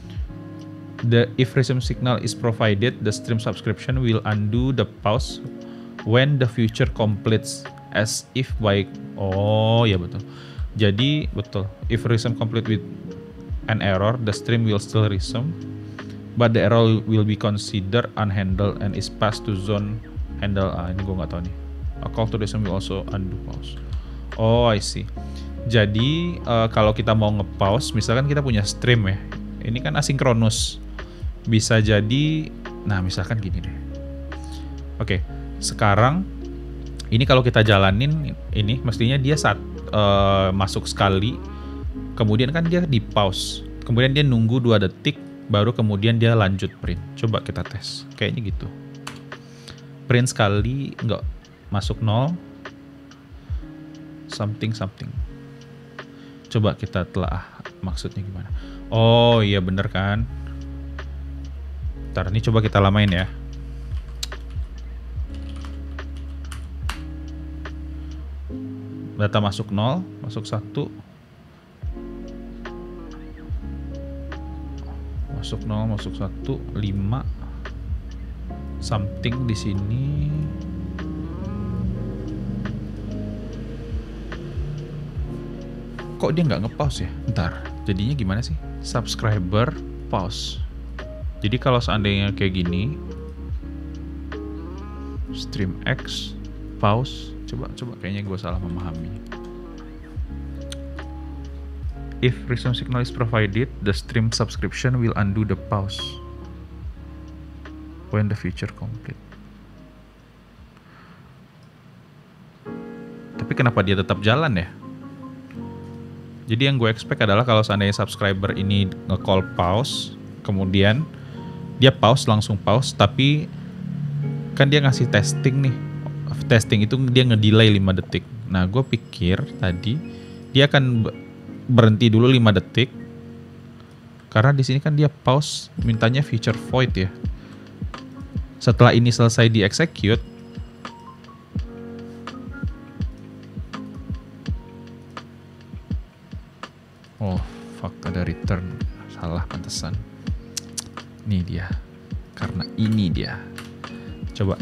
If resume signal is provided, the stream subscription will undo the pause when the future completes as if by. Oh ya betul. Jadi betul. If resume complete with an error, the stream will still resume, but the error will be considered unhandled and is passed to zone handle. Ini gue nggak tahu nih. A call to resume will also undo pause. Oh, I see. Jadi kalau kita mau nge-pause, misalkan kita punya stream ya. Ini kan asinkronus. Bisa jadi, nah misalkan gini deh. Oke, sekarang ini kalau kita jalanin ini mestinya dia masuk sekali, kemudian kan dia di pause, kemudian dia nunggu 2 detik, baru kemudian dia lanjut print. Coba kita tes, kayaknya gitu. Print sekali, nggak masuk 0, something. Coba kita telah maksudnya gimana. Oh iya bener kan. Ntar ini coba kita lamain ya. Data masuk 0, masuk 1, masuk 0, masuk 1, 5, something di sini. Kok dia nggak nge-pause ya? Ntar, jadinya gimana sih? Subscriber pause. Jadi kalau seandainya kayak gini, stream X pause. Coba kayaknya gue salah memahami. If resume signal is provided, the stream subscription will undo the pause when the feature complete. Tapi kenapa dia tetap jalan ya? Jadi yang gue expect adalah kalau seandainya subscriber ini nge-call pause, kemudian dia pause, langsung pause, tapi kan dia ngasih testing nih. Testing itu dia ngedelay 5 detik. Nah, gue pikir tadi dia akan berhenti dulu 5 detik. Karena di sini kan dia pause, mintanya feature void ya. Setelah ini selesai di execute, oh, fuck, ada return. Salah pantesan. Ini dia. Karena ini dia. Coba.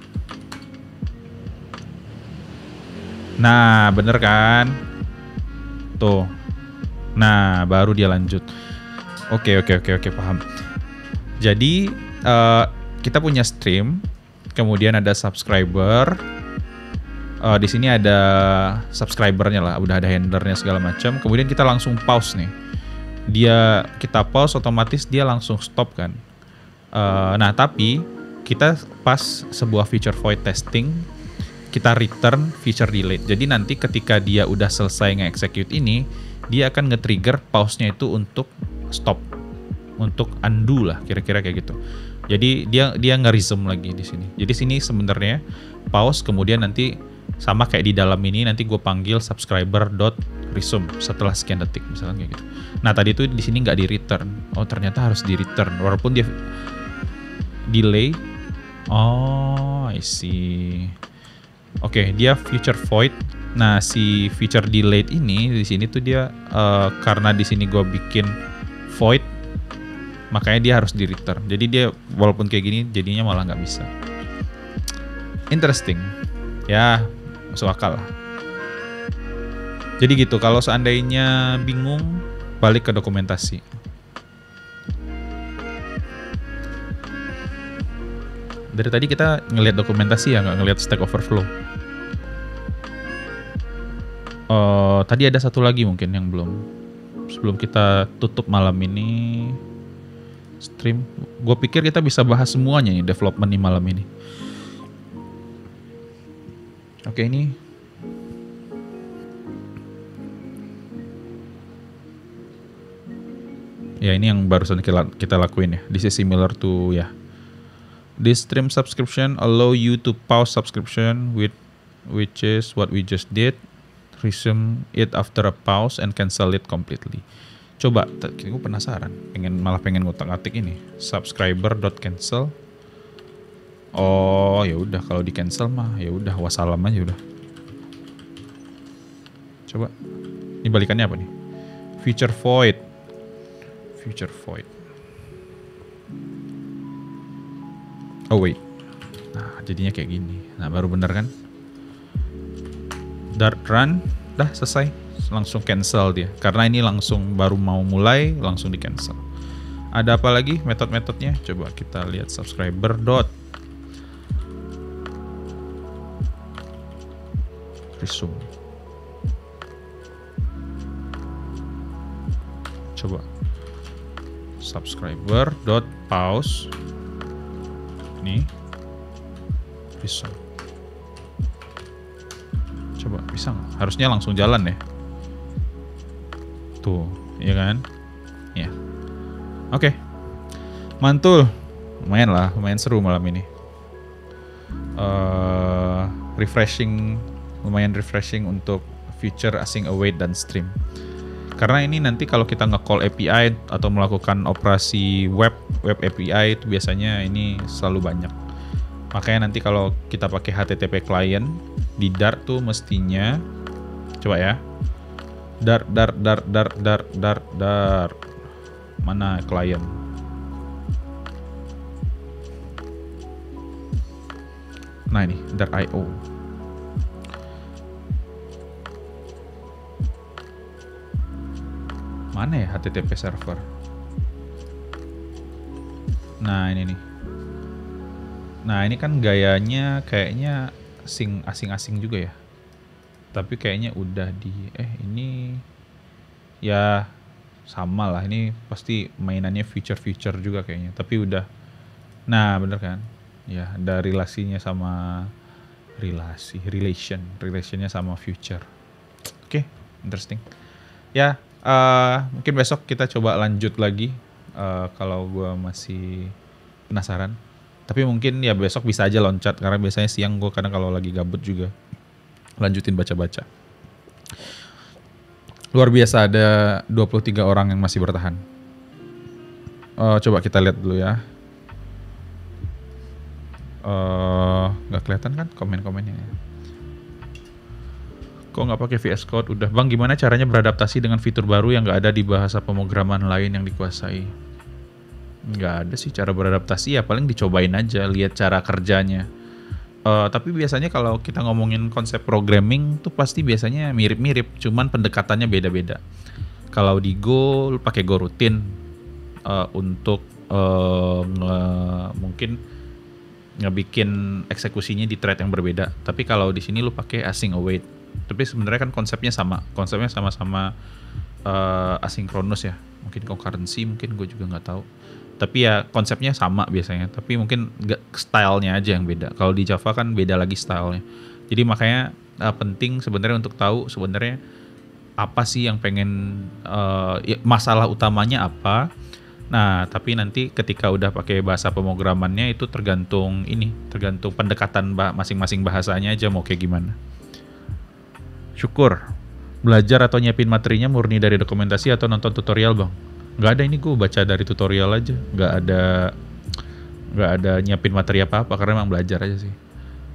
Nah, bener kan? Tuh. Nah, baru dia lanjut. Oke, paham. Jadi, kita punya stream. kemudian ada subscriber. Di sini ada subscribernya lah, udah ada handlernya segala macam. Kemudian kita langsung pause nih. Kita pause, otomatis dia langsung stop kan. Nah tapi kita pas sebuah feature void testing, kita return feature delete. Jadi nanti ketika dia udah selesai nge-execute ini, dia akan nge-trigger pause-nya itu untuk stop, untuk undo lah, kira-kira kayak gitu. Jadi dia nge-resume lagi di sini. Jadi sini sebenarnya pause, kemudian nanti sama kayak di dalam ini, nanti gue panggil subscriber.resume setelah sekian detik misalkan kayak gitu. Nah tadi itu di sini nggak di return. Oh ternyata harus di return walaupun dia delay. Oh I see. Oke, dia feature void. Nah si feature delayed ini di sini tuh dia karena di sini gue bikin void, makanya dia harus di return. Jadi dia walaupun kayak gini jadinya malah nggak bisa. Interesting. Ya, masuk akal lah. Jadi gitu, kalau seandainya bingung, balik ke dokumentasi. Dari tadi kita ngelihat dokumentasi ya, nggak ngelihat Stack Overflow. Tadi ada satu lagi mungkin yang belum. Sebelum kita tutup malam ini stream, gue pikir kita bisa bahas semuanya nih development nih malam ini. Oke, ini ya ini yang barusan kita lakuin ya. This is similar to ya. This stream subscription allow you to pause subscription which is what we just did. Resume it after a pause and cancel it completely. Coba, gue penasaran, malah pengen ngutak-atik ini. Subscriber.cancel. Oh, ya udah kalau di cancel mah ya udah wassalam aja udah. Coba. Ini balikannya apa nih? Feature void. Oh wait. Nah, jadinya kayak gini. Nah, baru bener kan? Dart run, dah selesai. Langsung cancel dia. Karena ini langsung baru mau mulai, langsung di cancel. Ada apa lagi metode-metodenya? Coba kita lihat subscriber dot resume. Coba subscriber dot pause. Ini resume. Coba bisa nggak? Harusnya langsung jalan ya. Tuh, ya kan? Ya. Oke. Mantul. Lumayan seru malam ini. Lumayan refreshing untuk feature async await dan stream. Karena ini nanti kalau kita nge-call API atau melakukan operasi web API itu biasanya ini selalu banyak. Makanya nanti kalau kita pakai HTTP client di Dart tuh mestinya, coba ya, Dart. Mana client? Nah ini Dart.io. Mana ya HTTP server? Nah ini nih. Nah ini kan gayanya kayaknya asing-asing juga ya. Tapi kayaknya udah ini ya sama lah. Ini pasti mainannya feature juga kayaknya. Tapi udah. Nah bener kan? Ya ada relationnya sama relationnya sama future. Oke, interesting. Ya. Mungkin besok kita coba lanjut lagi kalau gue masih penasaran. Tapi mungkin ya besok bisa aja loncat karena biasanya siang gue kadang kalau lagi gabut juga lanjutin baca-baca. Luar biasa ada 23 orang yang masih bertahan. Coba kita lihat dulu ya. Nggak kelihatan kan komen-komennya ya. Kok nggak pakai VS Code? Udah bang, gimana caranya beradaptasi dengan fitur baru yang nggak ada di bahasa pemrograman lain yang dikuasai? Nggak ada sih cara beradaptasi, ya paling dicobain aja, lihat cara kerjanya. Tapi biasanya kalau kita ngomongin konsep programming tuh pasti biasanya mirip-mirip, cuman pendekatannya beda-beda. Kalau di Go, lu pakai Go routine untuk mungkin ngebikin eksekusinya di thread yang berbeda. Tapi kalau di sini lu pakai async await. Tapi sebenarnya kan konsepnya sama-sama asinkronus ya. Mungkin concurrency, mungkin gue juga nggak tahu. Tapi ya konsepnya sama biasanya. Tapi mungkin stylenya aja yang beda. Kalau di Java kan beda lagi stylenya. Jadi makanya penting sebenarnya untuk tahu sebenarnya apa sih yang pengen masalah utamanya apa. Nah, tapi nanti ketika udah pakai bahasa pemrogramannya itu tergantung pendekatan masing-masing bahasanya aja mau kayak gimana. Syukur. Belajar atau nyiapin materinya murni dari dokumentasi atau nonton tutorial, Bang? Nggak ada, ini gue baca dari tutorial aja. Nggak ada nyiapin materi apa-apa karena emang belajar aja sih.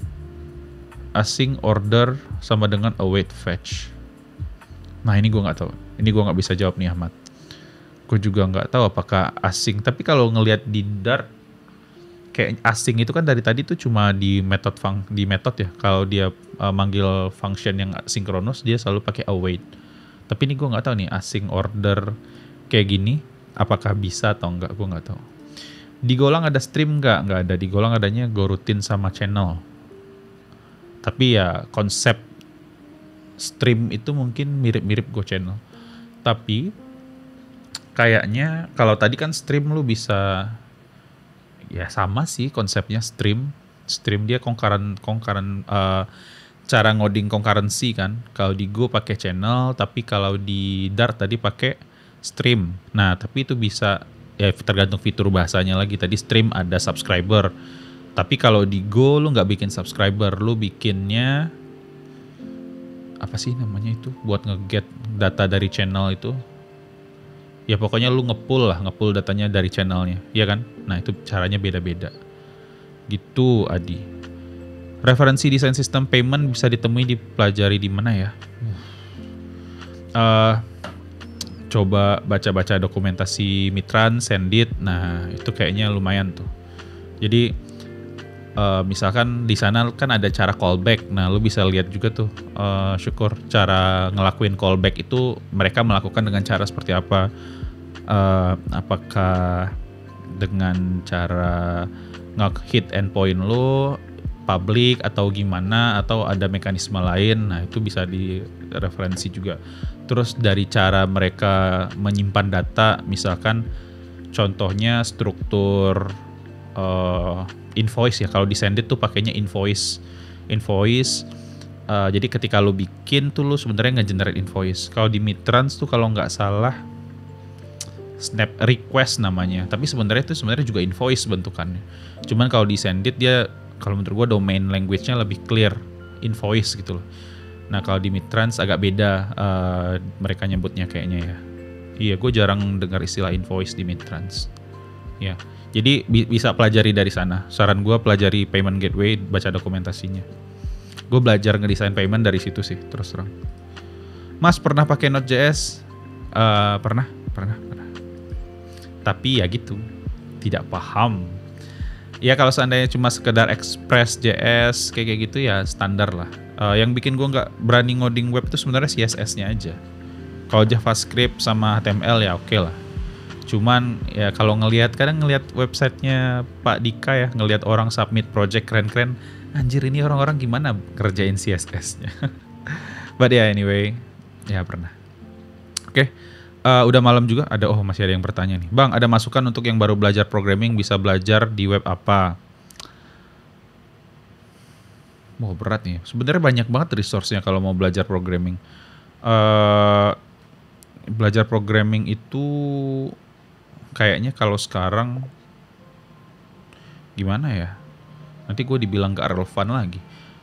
Async order sama dengan await fetch. Nah, ini gue nggak tahu. Ini gue nggak bisa jawab nih, Ahmad. Gue juga nggak tahu apakah async. Tapi kalau ngelihat di Dart, kayak async itu kan dari tadi tuh cuma di metode ya. Kalau dia manggil function yang sinkronus, dia selalu pakai await. Tapi ini gue nggak tahu nih async order kayak gini, apakah bisa atau enggak, gue nggak tahu. Di Golang ada stream nggak ada. Di Golang adanya goroutine sama channel. Tapi ya konsep stream itu mungkin mirip-mirip GoChannel. Tapi kayaknya kalau tadi kan stream lu bisa ya sama sih konsepnya stream. Stream dia concurrent cara ngoding concurrency kan. Kalau di Go pakai channel, tapi kalau di Dart tadi pakai stream. Nah, tapi itu bisa ya tergantung fitur bahasanya lagi. Tadi stream ada subscriber. Tapi kalau di Go lu nggak bikin subscriber, lu bikinnya apa sih namanya itu buat nge-get data dari channel itu. Ya pokoknya lu nge-pull datanya dari channelnya, ya kan? Nah, itu caranya beda-beda. Gitu, Adi. Referensi desain sistem payment bisa ditemui dipelajari di mana ya? Coba baca-baca dokumentasi Mitran, Sendit. Nah, itu kayaknya lumayan tuh. Jadi misalkan di sana kan ada cara callback. Nah, lu bisa lihat juga tuh Syukur cara ngelakuin callback itu mereka melakukan dengan cara seperti apa? Apakah dengan cara nge-hit endpoint lu public atau gimana, atau ada mekanisme lain. Nah, itu bisa direferensi juga. Terus dari cara mereka menyimpan data, misalkan contohnya struktur invoice ya. Kalau di Sendit tuh pakainya invoice. Jadi ketika lo bikin tuh lo sebenarnya nge-generate invoice. Kalau di Mitrans tuh kalau nggak salah snap request namanya. Tapi sebenarnya itu juga invoice bentukannya. Cuman kalau di Sendit dia, kalau menurut gue domain language-nya lebih clear, invoice gitu loh. Nah, kalau di Mitrans agak beda mereka nyebutnya kayaknya ya. Iya, gue jarang dengar istilah invoice di Mitrans. Ya, jadi bisa pelajari dari sana. Saran gue pelajari payment gateway, baca dokumentasinya. Gue belajar ngedesain payment dari situ sih, terus terang. Mas pernah pakai Node.js? Pernah. Tapi ya gitu, tidak paham. Ya kalau seandainya cuma sekedar Express.js kayak gitu ya standar lah. Yang bikin gue nggak berani ngoding web itu sebenarnya CSS-nya aja. Kalau JavaScript sama HTML ya oke lah. Cuman ya kalau kadang ngelihat websitenya Pak Dika ya, ngelihat orang submit project keren-keren, anjir ini orang-orang gimana kerjain CSS-nya. But ya anyway, ya pernah. Oke. Udah malam juga, masih ada yang bertanya nih. Bang, ada masukan untuk yang baru belajar programming bisa belajar di web apa? Mau berat nih. Sebenarnya banyak banget resource-nya kalau mau belajar programming. Belajar programming itu kayaknya kalau sekarang gimana ya? Nanti gue dibilang gak relevan lagi.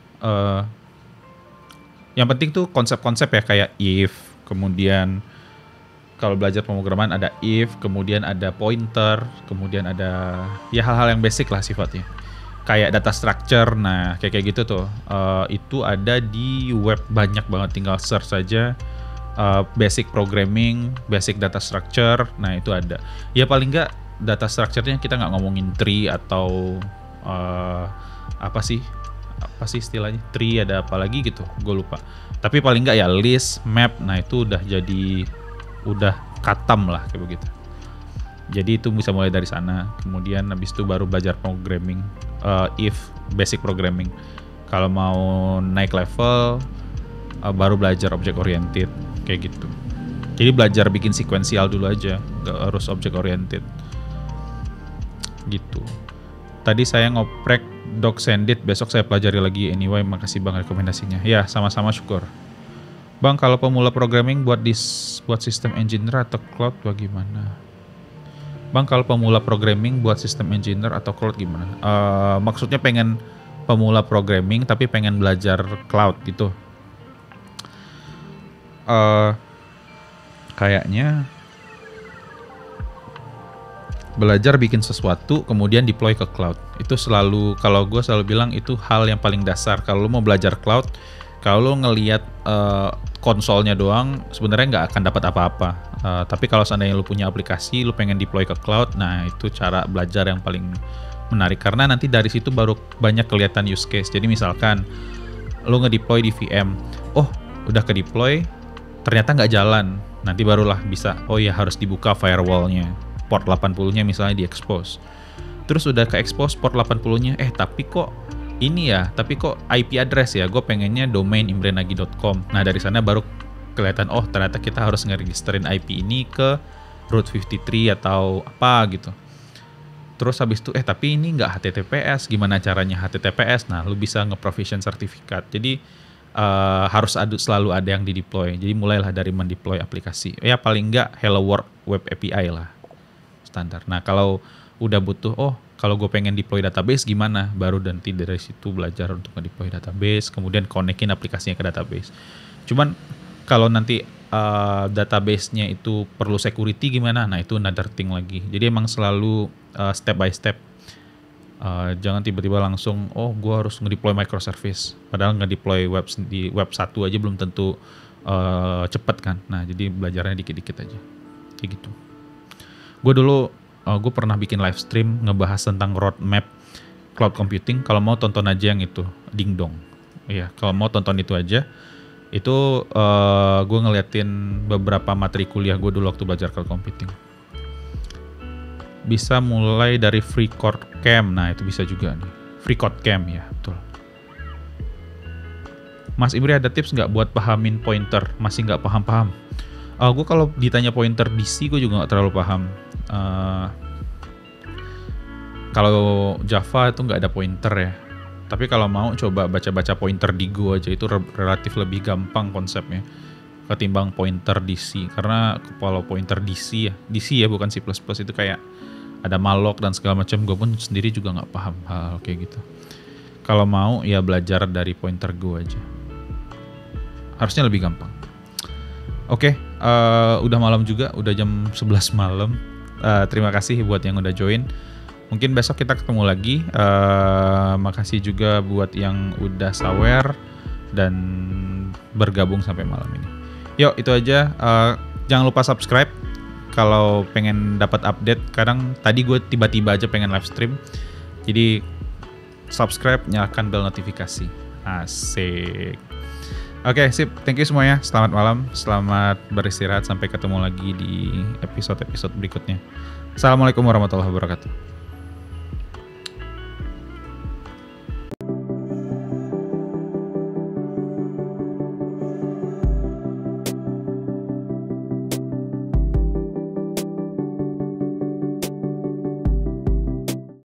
Yang penting tuh konsep-konsep ya kayak if, kemudian kalau belajar pemrograman ada if, kemudian ada pointer, kemudian ada ya hal-hal yang basic lah sifatnya. Kayak data structure, nah kayak gitu tuh. Itu ada di web banyak banget, tinggal search saja basic programming, basic data structure, nah itu ada. Ya paling nggak data structure-nya kita nggak ngomongin tree atau apa sih istilahnya, tree ada apa lagi gitu, gue lupa. Tapi paling nggak ya list, map, nah itu udah katam lah kayak begitu. Jadi itu bisa mulai dari sana. Kemudian habis itu baru belajar programming. if basic programming. Kalau mau naik level baru belajar object oriented kayak gitu. Jadi belajar bikin sequential dulu aja, nggak harus object oriented gitu. Tadi saya ngoprek DocSendit, besok saya pelajari lagi. Anyway, makasih Bang rekomendasinya. Ya, sama-sama, syukur. Bang, kalau pemula programming buat sistem engineer atau cloud bagaimana? Bang, kalau pemula programming buat sistem engineer atau cloud gimana? Maksudnya pengen pemula programming tapi pengen belajar cloud gitu. Kayaknya belajar bikin sesuatu kemudian deploy ke cloud. Itu selalu, kalau gue selalu bilang itu hal yang paling dasar. Kalau lo mau belajar cloud, kalau lo ngelihat konsolnya doang, sebenarnya nggak akan dapat apa-apa. Tapi kalau seandainya lo punya aplikasi, lo pengen deploy ke cloud, nah itu cara belajar yang paling menarik. Karena nanti dari situ baru banyak kelihatan use case. Jadi misalkan lo ngedeploy di VM, oh udah ke deploy, ternyata nggak jalan. Nanti barulah bisa, oh ya harus dibuka firewall-nya. Port 80-nya misalnya di-expose. Terus udah ke-expose port 80-nya, tapi kok IP address ya, gue pengennya domain imrenagi.com. Nah dari sana baru kelihatan, oh ternyata kita harus ngeregisterin IP ini ke root 53 atau apa gitu. Terus habis itu, tapi ini nggak HTTPS, gimana caranya HTTPS? Nah lu bisa nge-provision sertifikat. Jadi harus selalu ada yang di-deploy. Jadi mulailah dari mendeploy aplikasi. Ya paling nggak Hello World Web API lah. Standar. Nah kalau udah butuh, kalau gue pengen deploy database gimana? Baru nanti dari situ belajar untuk deploy database, kemudian connectin aplikasinya ke database. Cuman kalau nanti database-nya itu perlu security gimana? Nah itu another thing lagi. Jadi emang selalu step by step. Jangan tiba-tiba langsung, gue harus ngedeploy microservice. Padahal ngedeploy di web 1 aja belum tentu cepet kan. Nah jadi belajarnya dikit-dikit aja. Kayak gitu. Gue pernah bikin live stream ngebahas tentang roadmap cloud computing. Kalau mau tonton aja yang itu, Ding Dong. Iya, kalau mau tonton itu aja. Itu gue ngeliatin beberapa materi kuliah gue dulu waktu belajar cloud computing. Bisa mulai dari FreeCodeCamp. Nah itu bisa juga nih. FreeCodeCamp ya, betul. Mas Imri ada tips nggak buat pahamin pointer? Masih nggak paham-paham. Gue kalau ditanya pointer DC gue juga nggak terlalu paham. Kalau Java itu nggak ada pointer ya. Tapi kalau mau coba baca-baca pointer di Go aja, itu relatif lebih gampang konsepnya ketimbang pointer DC. Karena kalau pointer DC ya bukan C++, itu kayak ada malloc dan segala macam. Gue pun sendiri juga nggak paham hal kayak gitu. Kalau mau ya belajar dari pointer Go aja. Harusnya lebih gampang. Oke, udah malam juga, udah jam 11 malam. Terima kasih buat yang udah join. Mungkin besok kita ketemu lagi. Makasih juga buat yang udah sawer dan bergabung sampai malam ini. Yuk, itu aja. Jangan lupa subscribe kalau pengen dapat update. Kadang tadi gue tiba-tiba aja pengen live stream. Jadi subscribe, nyalakan bel notifikasi. Asik. Oke, sip. Thank you semuanya. Selamat malam. Selamat beristirahat. Sampai ketemu lagi di episode-episode berikutnya. Assalamualaikum warahmatullahi wabarakatuh.